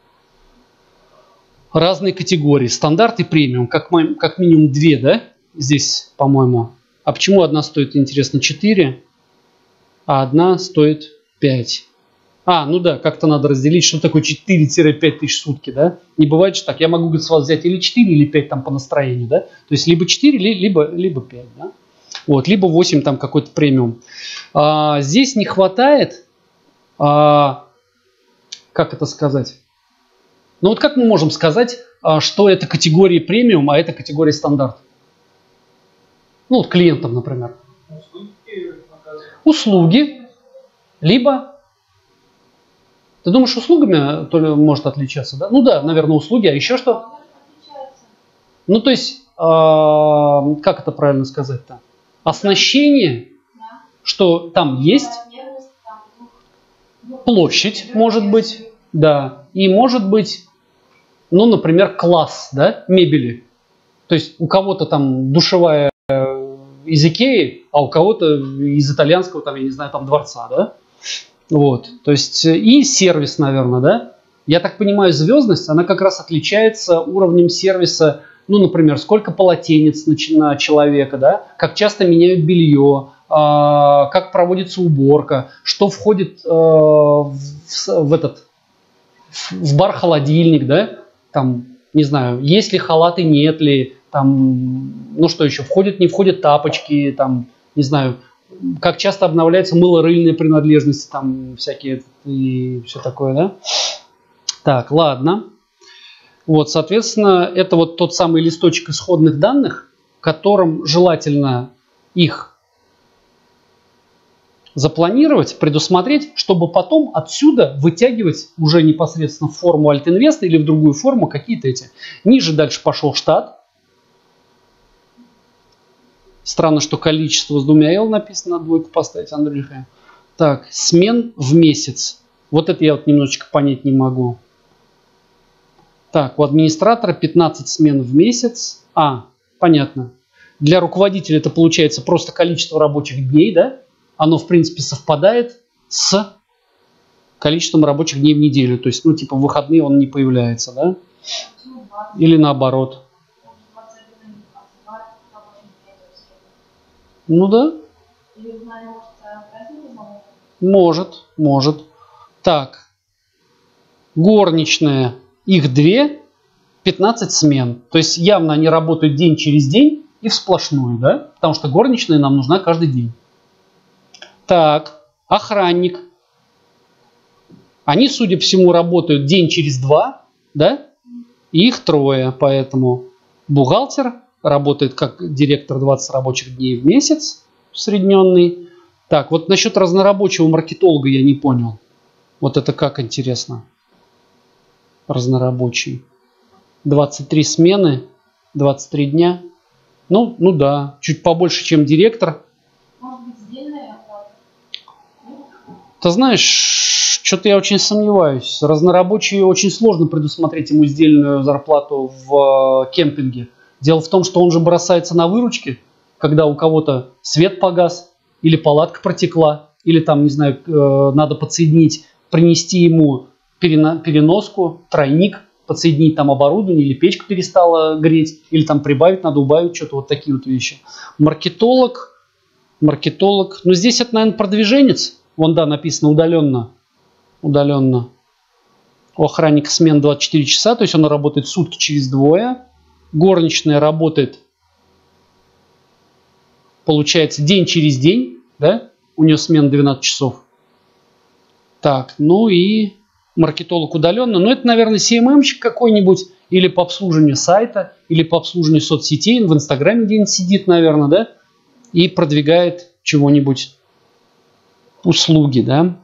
разные категории. Стандарт и премиум, как, как минимум две, да? Здесь, по-моему. А почему одна стоит, интересно, четыре, а одна стоит пять? А, ну да, как-то надо разделить, что такое четыре-пять тысяч в сутки, да? Не бывает же так. Я могу, говорит, с вас взять или четыре, или пять там по настроению, да? То есть либо четыре, либо, либо пять, да? Вот, либо восемь там какой-то премиум. А, здесь не хватает, а, как это сказать? Ну вот как мы можем сказать, а, что это категория премиум, а это категория стандарт? Ну вот клиентам, например. Услуги, либо... Ты думаешь, услугами то ли может отличаться, да? Ну да, наверное, услуги, а еще что? Ну то есть, э, как это правильно сказать-то? Оснащение, что там есть площадь, может быть, да, и может быть, ну, например, класс, да, мебели. То есть у кого-то там душевая из Икеи, а у кого-то из итальянского, там, я не знаю, там дворца, да? Вот, то есть и сервис, наверное, да? Я так понимаю, звездность, она как раз отличается уровнем сервиса, ну, например, сколько полотенец на, на человека, да? Как часто меняют белье, э, как проводится уборка, что входит э, в, в этот, в бар-холодильник, да? Там, не знаю, есть ли халаты, нет ли, там, ну, что еще, входят, не входят тапочки, там, не знаю, как часто обновляются мылорыльные принадлежности, там всякие и все такое, да? Так, ладно. Вот, соответственно, это вот тот самый листочек исходных данных, которым желательно их запланировать, предусмотреть, чтобы потом отсюда вытягивать уже непосредственно в форму Альтинвеста или в другую форму какие-то эти. Ниже дальше пошел штат. Странно, что количество с двумя L написано, на двойку поставить, Андрюха. Так, смен в месяц. Вот это я вот немножечко понять не могу. Так, у администратора пятнадцать смен в месяц. А, понятно. Для руководителя это получается просто количество рабочих дней, да? Оно, в принципе, совпадает с количеством рабочих дней в неделю. То есть, ну, типа, в выходные он не появляется, да? Или наоборот. Ну да. Может, может. Так. Горничная. Их две. пятнадцать смен. То есть явно они работают день через день и в сплошную, да? Потому что горничная нам нужна каждый день. Так. Охранник. Они, судя по всему, работают день через два, да? И их трое. Поэтому бухгалтер работает как директор двадцать рабочих дней в месяц, усредненный. Так, вот насчет разнорабочего маркетолога я не понял. Вот это как интересно. Разнорабочий. двадцать три смены, двадцать три дня. Ну, ну да, чуть побольше, чем директор. Может быть, сдельная оплата? Ты знаешь, что-то я очень сомневаюсь. Разнорабочий очень сложно предусмотреть ему сдельную зарплату в кемпинге. Дело в том, что он же бросается на выручки, когда у кого-то свет погас, или палатка протекла, или там, не знаю, надо подсоединить, принести ему переноску, тройник, подсоединить там оборудование, или печка перестала греть, или там прибавить надо, убавить, что-то вот такие вот вещи. Маркетолог, маркетолог, ну здесь это, наверное, продвиженец, вон, да, написано удаленно, удаленно. У охранника смена двадцать четыре часа, то есть он работает сутки через двое. Горничная работает, получается, день через день, да? У нее смена двенадцать часов. Так, ну и маркетолог удаленно. Ну, это, наверное, си эм эм-щик какой-нибудь, или по обслуживанию сайта, или по обслуживанию соцсетей, в Инстаграме где-нибудь сидит, наверное, да? И продвигает чего-нибудь, услуги, да?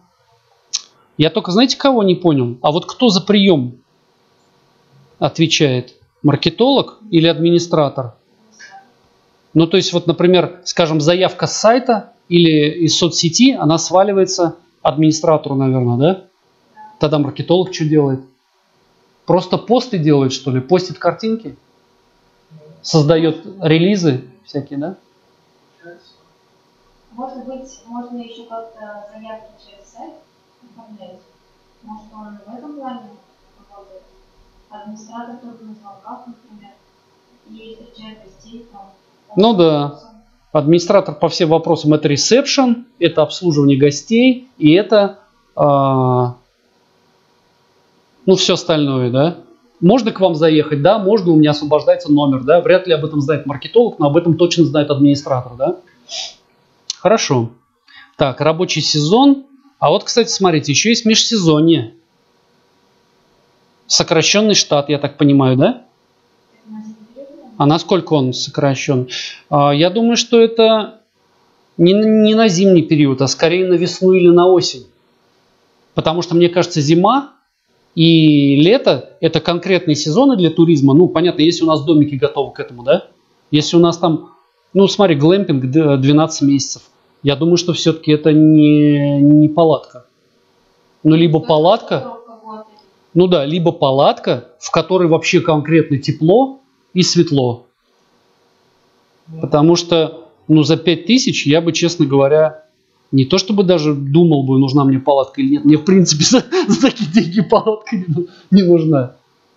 Я только, знаете, кого не понял? А вот кто за прием отвечает? Маркетолог или администратор? Ну, то есть, вот, например, скажем, заявка с сайта или из соцсети, она сваливается администратору, наверное, да? Тогда маркетолог что делает? Просто посты делает, что ли? Постит картинки? Создает релизы всякие, да? Может быть, можно еще как-то заявки через сайт оформлять. Может, он в этом плане работает? Администратор только на звонках, например, и встречает гостей там. Ну да. Администратор по всем вопросам — это ресепшн, это обслуживание гостей, и это а, ну все остальное, да. Можно к вам заехать, да, можно, у меня освобождается номер, да. Вряд ли об этом знает маркетолог, но об этом точно знает администратор, да. Хорошо. Так, рабочий сезон. А вот, кстати, смотрите, еще есть межсезонье. Сокращенный штат, я так понимаю, да? А насколько он сокращен? А, я думаю, что это не, не на зимний период, а скорее на весну или на осень. Потому что, мне кажется, зима и лето – это конкретные сезоны для туризма. Ну, понятно, если у нас домики готовы к этому, да? Если у нас там, ну, смотри, глэмпинг двенадцать месяцев. Я думаю, что все-таки это не, не палатка. Ну, либо палатка, ну да, либо палатка, в которой вообще конкретно тепло и светло. Потому что, ну, за пять тысяч я бы, честно говоря, не то чтобы даже думал бы, нужна мне палатка или нет. Мне, в принципе, за, за такие деньги палатка не, не нужна.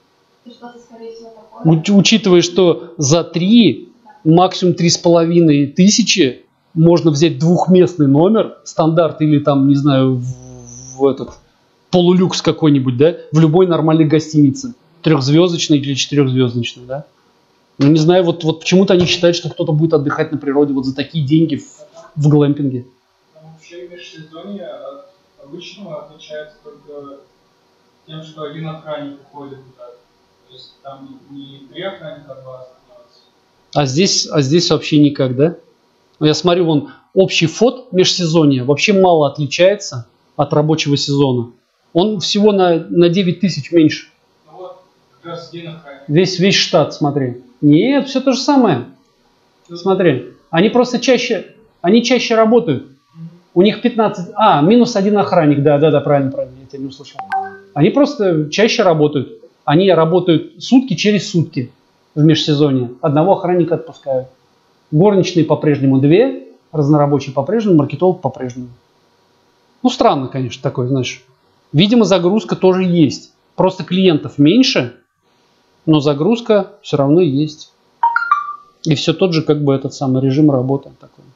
Уч, учитывая, что за три, максимум три с половиной тысячи можно взять двухместный номер, стандарт или там, не знаю, в, в этот полулюкс какой-нибудь, да, в любой нормальной гостинице. Трехзвездочной или четырехзвездочной, да. Ну, не знаю, вот, вот почему-то они считают, что кто-то будет отдыхать на природе вот за такие деньги в, в глэмпинге. Вообще межсезонье от обычного отличается только тем, что один охранник уходит туда. То есть там не три охранника, а два становятся. А здесь, а здесь вообще никак, да? Я смотрю, вон, общий фот межсезонья вообще мало отличается от рабочего сезона. Он всего на, на девять тысяч меньше. Ну вот, как раз один охранник. Весь, весь штат, смотри. Нет, все то же самое. Смотри, они просто чаще, они чаще работают. У них пятнадцать, а, минус один охранник, да, да, да, правильно, правильно, я тебя не услышал. Они просто чаще работают. Они работают сутки через сутки в межсезонье. Одного охранника отпускают. Горничные по-прежнему две, разнорабочие по-прежнему, маркетолог по-прежнему. Ну, странно, конечно, такое, знаешь. Видимо, загрузка тоже есть. Просто клиентов меньше, но загрузка все равно есть. И все тот же, как бы, этот самый режим работы такой.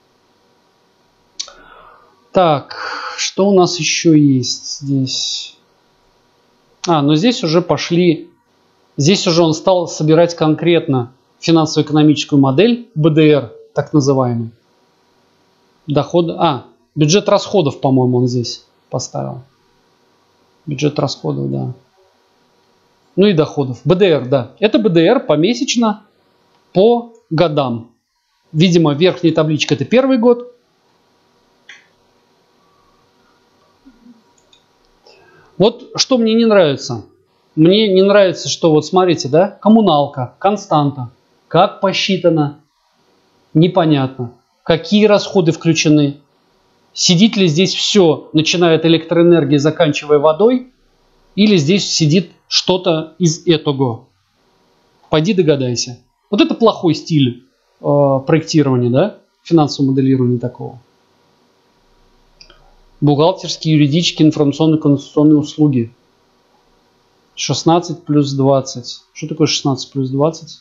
Так, что у нас еще есть здесь? А, ну здесь уже пошли, здесь уже он стал собирать конкретно финансово-экономическую модель, бэ дэ эр, так называемый. Доходы, а, бюджет расходов, по-моему, он здесь поставил. Бюджет расходов, да. Ну и доходов. бэ дэ эр, да. Это бэ дэ эр помесячно по годам. Видимо, верхняя табличка — это первый год. Вот что мне не нравится. Мне не нравится, что вот смотрите, да, коммуналка, константа. Как посчитано? Непонятно. Какие расходы включены? Сидит ли здесь все, начиная от электроэнергии, заканчивая водой? Или здесь сидит что-то из этого? Пойди догадайся. Вот это плохой стиль э, проектирования, да? Финансового моделирования такого. Бухгалтерские, юридические, информационные, консультационные услуги. шестнадцать плюс двадцать. Что такое шестнадцать плюс двадцать?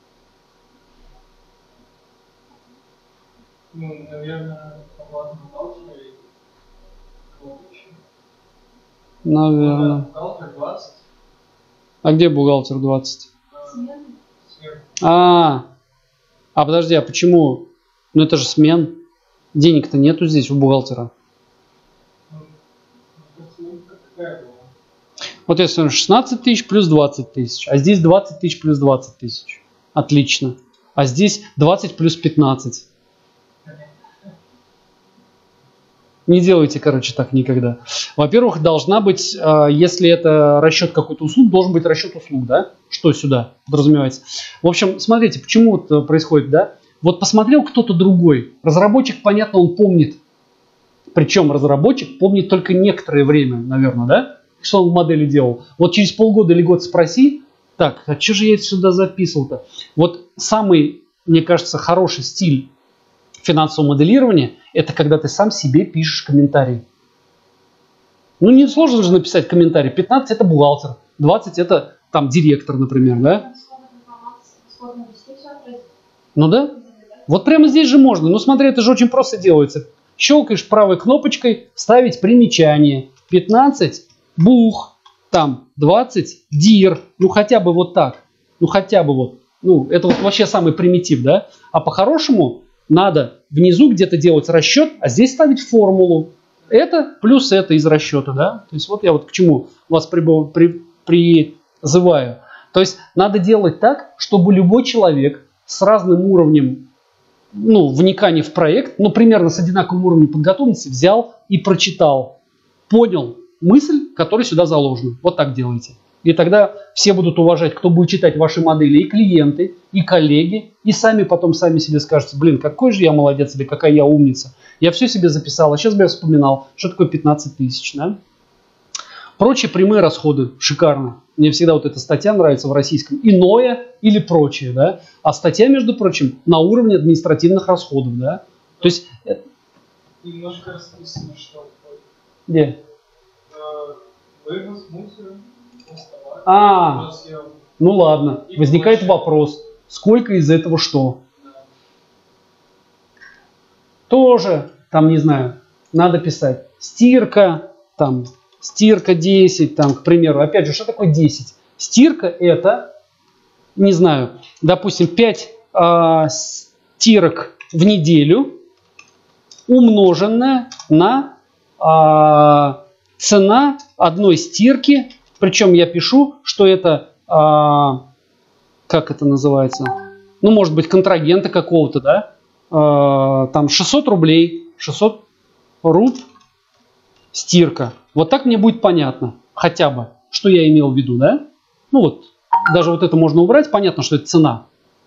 Ну, наверное, оплата бухгалтера и кого-то еще. Наверное. Бухгалтер двадцать. А где бухгалтер двадцать? Смены. Сверху. А, а подожди, а почему? Ну это же смен. Денег-то нету здесь у бухгалтера. Вот я смотрю, шестнадцать тысяч плюс двадцать тысяч. А здесь двадцать тысяч плюс двадцать тысяч. Отлично. А здесь двадцать плюс пятнадцать. Не делайте, короче, так никогда. Во-первых, должна быть, если это расчет какой-то услуг, должен быть расчет услуг, да? Что сюда подразумевается? В общем, смотрите, почему это происходит, да? Вот посмотрел кто-то другой. Разработчик, понятно, он помнит. Причем разработчик помнит только некоторое время, наверное, да? Что он в модели делал. Вот через полгода или год спроси, так, а что же я сюда записывал-то? Вот самый, мне кажется, хороший стиль финансового моделирования – это когда ты сам себе пишешь комментарий. Ну, не сложно же написать комментарий. пятнадцать – это бухгалтер, двадцать – это там директор, например, да? Ну да. Вот прямо здесь же можно. Ну смотри, это же очень просто делается. Щелкаешь правой кнопочкой «Вставить примечание». пятнадцать – бух, там двадцать – дир. Ну хотя бы вот так. Ну хотя бы вот. Ну это вот вообще самый примитив, да? А по-хорошему надо внизу где-то делать расчет, а здесь ставить формулу. Это плюс это из расчета, да? То есть вот я вот к чему вас прибыв, при, призываю. То есть надо делать так, чтобы любой человек с разным уровнем, ну, вникания в проект, ну, примерно с одинаковым уровнем подготовленности взял и прочитал. Понял мысль, которая сюда заложена. Вот так делайте. И тогда все будут уважать, кто будет читать ваши модели, и клиенты, и коллеги, и сами потом сами себе скажете, блин, какой же я молодец, или какая я умница. Я все себе записал, а сейчас бы я вспоминал, что такое пятнадцать тысяч, да? Прочие прямые расходы, шикарно. Мне всегда вот эта статья нравится в российском. Иное или прочее, да? А статья, между прочим, на уровне административных расходов, да? То есть... Немножко расписано, что... Где? Вывоз мусора. А, ну ладно. Возникает вопрос, сколько из этого что? Тоже, там, не знаю, надо писать. Стирка, там, стирка десять, там, к примеру. Опять же, что такое десять? Стирка это, не знаю, допустим, пять э, стирок в неделю, умноженная на э, цена одной стирки. Причем я пишу, что это, а, как это называется, ну, может быть, контрагента какого-то, да, а, там шестьсот рублей, шестьсот руб стирка. Вот так мне будет понятно, хотя бы, что я имел в виду, да? Ну вот, даже вот это можно убрать, понятно, что это цена.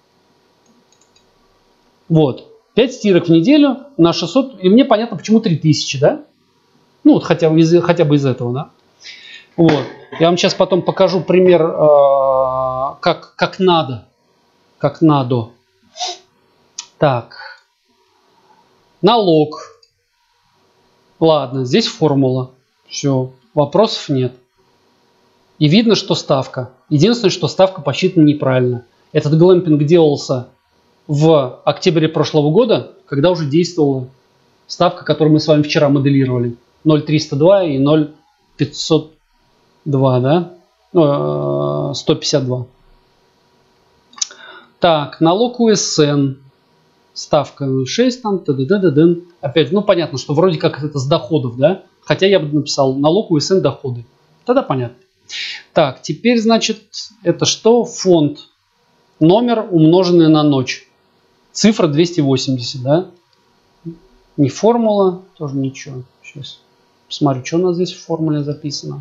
Вот, пять стирок в неделю на шестьсот, и мне понятно, почему три тысячи, да? Ну, вот хотя бы из, хотя бы из этого, да? Вот. Я вам сейчас потом покажу пример, э, как, как надо. Как надо. Так. Налог. Ладно, здесь формула. Все, вопросов нет. И видно, что ставка. Единственное, что ставка посчитана неправильно. Этот глэмпинг делался в октябре прошлого года, когда уже действовала ставка, которую мы с вами вчера моделировали. ноль триста два и ноль пятьсот два, да? сто пятьдесят два. Так, налог У С Н. Ставка ноль шесть там, т.д. Опять, ну понятно, что вроде как это с доходов, да? Хотя я бы написал налог У С Н доходы. Тогда понятно. Так, теперь, значит, это что? Фонд. Номер, умноженный на ночь. Цифра двести восемьдесят, да? Не формула, тоже ничего. Сейчас посмотрю, что у нас здесь в формуле записано.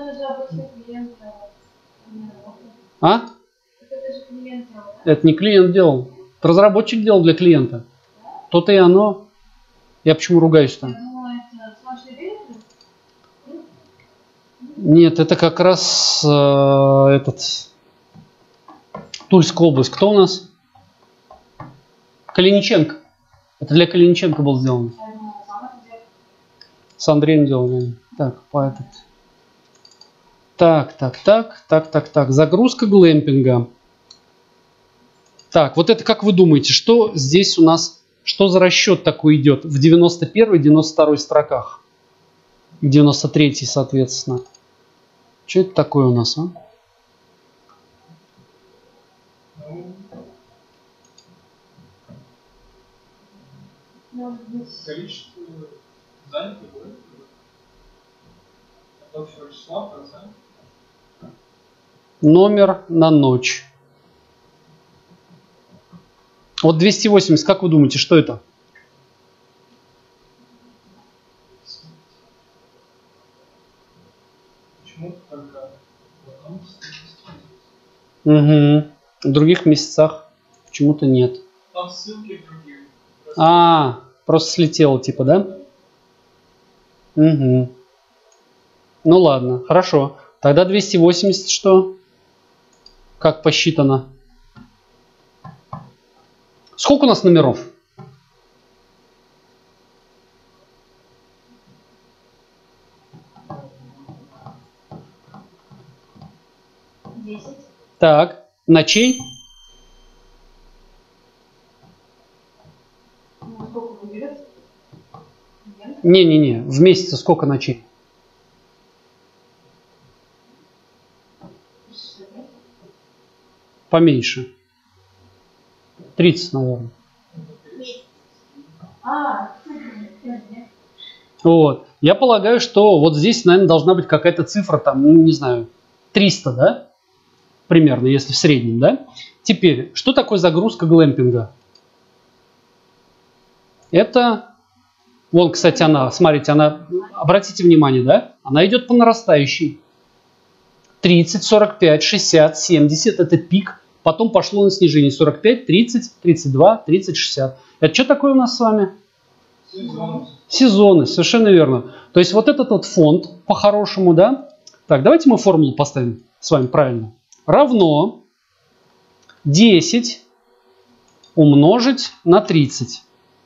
А? Это не клиент делал. Это разработчик делал для клиента. То-то и оно. Я почему ругаюсь-то? Нет, это как раз э, этот Тульская область. Кто у нас? Калиниченко. Это для Калиниченко был сделан. С Андреем делали. Так, по этот. Так, так, так, так, так, так. Загрузка глэмпинга. Так, вот это как вы думаете, что здесь у нас, что за расчет такой идет в девяносто первой, девяносто второй строках? девяносто третьей, соответственно. Что это такое у нас, а? Количество занятых, это общего числа, процент. Номер на ночь. Вот двести восемьдесят, как вы думаете, что это? почему-то только в одном Угу. В других месяцах почему-то нет. Там ссылки другие. А, просто слетело типа, да? Угу. Ну ладно, хорошо. Тогда двести восемьдесят что? Как посчитано? Сколько у нас номеров? десять. Так, ночей? Ну, сколько вы берете? Нет? Не-не-не, в месяце сколько ночей? Поменьше. тридцать, наверное. А, Вот. Я полагаю, что вот здесь, наверное, должна быть какая-то цифра, там, ну, не знаю, триста, да? Примерно, если в среднем, да? Теперь, что такое загрузка глэмпинга? Это, вон, кстати, она, смотрите, она, обратите внимание, да? Она идет по нарастающей. тридцать, сорок пять, шестьдесят, семьдесят, это пик. Потом пошло на снижение. сорок пять, тридцать, тридцать два, тридцать, шестьдесят. Это что такое у нас с вами? Сезон. Сезоны, совершенно верно. То есть вот этот вот фонд, по-хорошему, да? Так, давайте мы формулу поставим с вами правильно. Равно десять умножить на тридцать.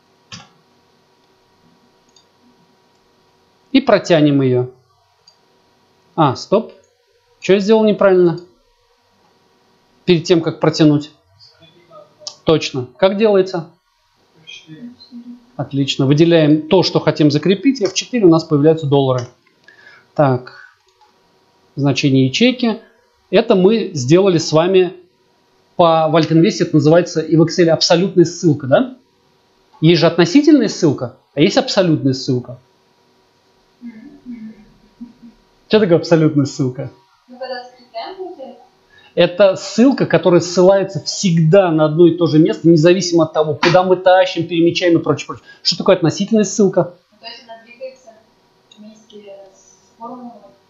И протянем ее. А, стоп. Что я сделал неправильно? Перед тем, как протянуть. Точно. Как делается? Отлично. Выделяем то, что хотим закрепить. эф четыре, у нас появляются доллары. Так. Значение ячейки. Это мы сделали с вами по в Альтинвесте. Это называется и в Excel абсолютная ссылка, да? Есть же относительная ссылка, а есть абсолютная ссылка. Что такое абсолютная ссылка? Ну, когда скрипляем, получается? Это ссылка, которая ссылается всегда на одно и то же место, независимо от того, куда мы тащим, перемещаем и прочее, прочее. Что такое относительная ссылка? Ну, то есть она двигается вместе с формулой.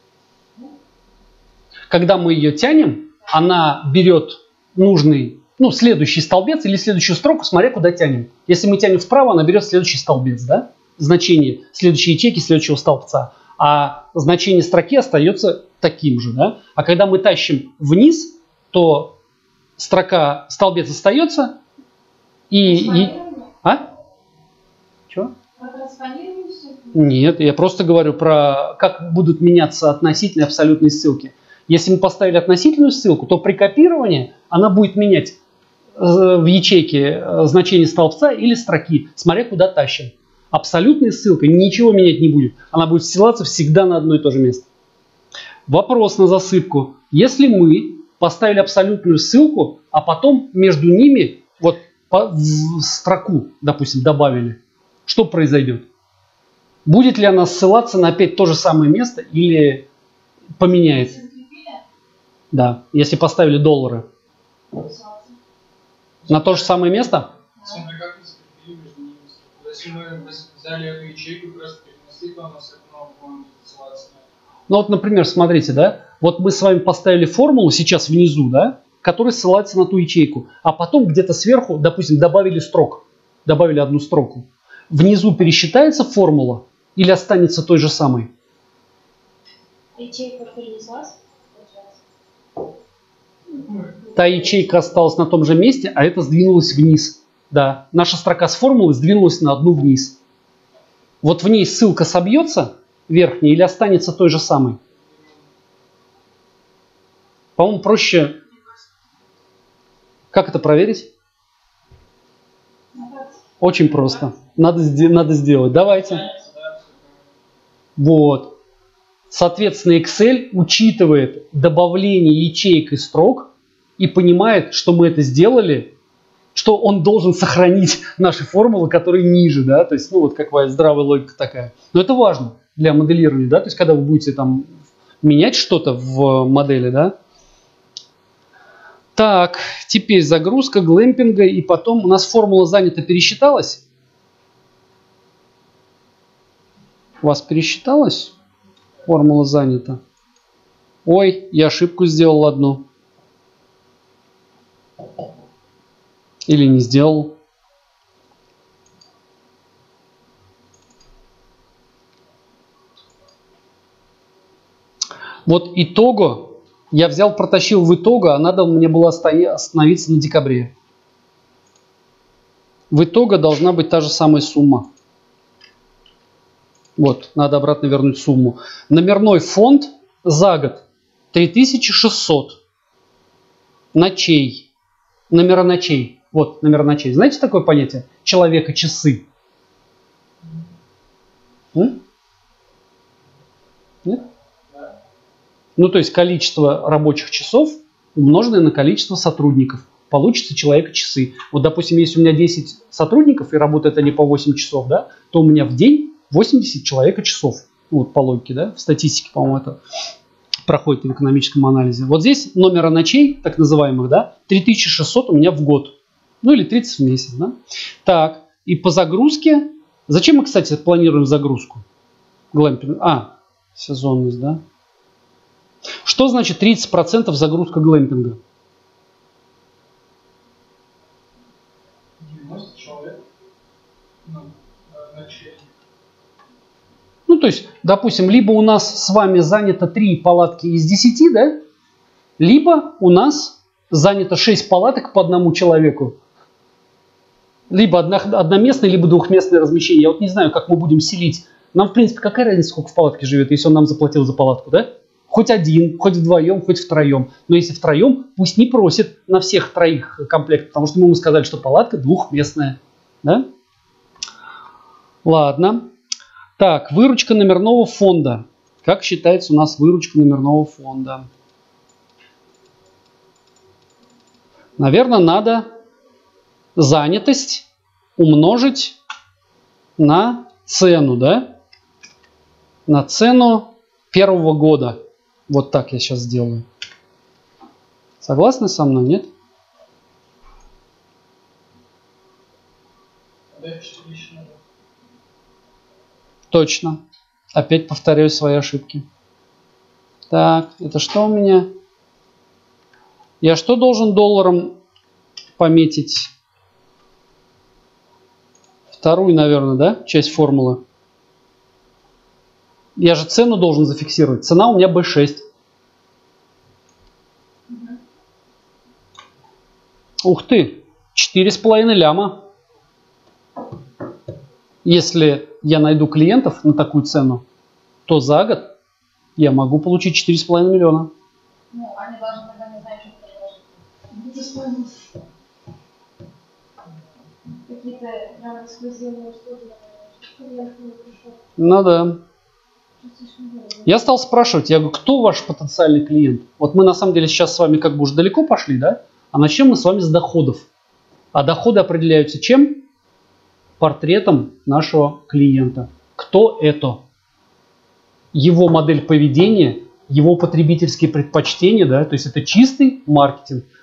Когда мы ее тянем, она берет нужный, ну, следующий столбец или следующую строку, смотря куда тянем. Если мы тянем вправо, она берет следующий столбец, да? Значение следующей ячейки, следующего столбца. А значение строки остается таким же, да? А когда мы тащим вниз, то строка, столбец остается и... и... А? Чего? Нет, я просто говорю про как будут меняться относительные и абсолютные ссылки. Если мы поставили относительную ссылку, то при копировании она будет менять в ячейке значение столбца или строки, смотря куда тащим. Абсолютная ссылка ничего менять не будет. Она будет ссылаться всегда на одно и то же место. Вопрос на засыпку. Если мы поставили абсолютную ссылку, а потом между ними вот в строку, допустим, добавили, что произойдет? Будет ли она ссылаться на опять то же самое место или поменяется? Да, если поставили доллары. На то же самое место? Смотри, как мы закрепили между ними. Если мы взяли эту ячейку и просто перенесли, то она все равно будет ссылаться. Ну вот, например, смотрите, да, вот мы с вами поставили формулу сейчас внизу, да, которая ссылается на ту ячейку, а потом где-то сверху, допустим, добавили строк, добавили одну строку. Внизу пересчитается формула или останется той же самой? Ячейка перенеслась? Та ячейка осталась на том же месте, а это сдвинулось вниз. Да, наша строка с формулой сдвинулась на одну вниз. Вот в ней ссылка собьется верхняя или останется той же самой? По-моему, проще... Как это проверить? Очень просто. Надо, надо сделать. Давайте. Вот. Соответственно, Excel учитывает добавление ячеек и строк и понимает, что мы это сделали, что он должен сохранить наши формулы, которые ниже, да, то есть, ну, вот какая здравая логика такая. Но это важно для моделирования, да, то есть, когда вы будете там менять что-то в модели, да. Так, теперь загрузка глэмпинга, и потом у нас формула занята пересчиталась. У вас пересчиталась формула занята? Ой, я ошибку сделал одну. Или не сделал. Вот итого я взял, протащил в итого, а надо мне было остановиться на декабре. В итоге должна быть та же самая сумма. Вот, надо обратно вернуть сумму. Номерной фонд за год три тысячи шестьсот. Ночей. Номера ночей. Вот, номера ночей. Знаете такое понятие? Человека-часы. М? Нет? Ну, то есть количество рабочих часов умноженное на количество сотрудников. Получится человека-часы. Вот, допустим, если у меня десять сотрудников и работают они по восемь часов, да, то у меня в день восемьдесят человека-часов. Вот по логике, да, в статистике, по-моему, это проходит в экономическом анализе. Вот здесь номера ночей, так называемых, да, три тысячи шестьсот у меня в год. Ну, или тридцать в месяц, да. Так, и по загрузке... Зачем мы, кстати, планируем загрузку? Глэмпинг. А, сезонность, да. Что значит тридцать процентов загрузка глэмпинга? девяносто человек. Ну, ночей. Ну, то есть, допустим, либо у нас с вами занято три палатки из десяти, да? Либо у нас занято шесть палаток по одному человеку. Либо одноместное, либо двухместное размещение. Я вот не знаю, как мы будем селить. Нам, в принципе, какая разница, сколько в палатке живет, если он нам заплатил за палатку, да? Хоть один, хоть вдвоем, хоть втроем. Но если втроем, пусть не просит на всех троих комплект, потому что мы ему сказали, что палатка двухместная. Да? Ладно. Так, выручка номерного фонда. Как считается у нас выручка номерного фонда? Наверное, надо занятость умножить на цену, да? На цену первого года. Вот так я сейчас сделаю. Согласны со мной, нет? Точно. Опять повторяю свои ошибки. Так, это что у меня? Я что должен долларом пометить? Вторую, наверное, да? Часть формулы. Я же цену должен зафиксировать. Цена у меня бэ шесть. Ух ты! четыре с половиной ляма. Если я найду клиентов на такую цену, то за год я могу получить четыре с половиной миллиона. Ну, они должны тогда не знать, что предложить. Какие-то прям эксклюзивные услуги. Ну да. Я стал спрашивать, я говорю, кто ваш потенциальный клиент? Вот мы на самом деле сейчас с вами как бы уже далеко пошли, да? А начнем мы с вами с доходов. А доходы определяются чем? Портретом нашего клиента. Кто это? Его модель поведения, его потребительские предпочтения, да? То есть это чистый маркетинг.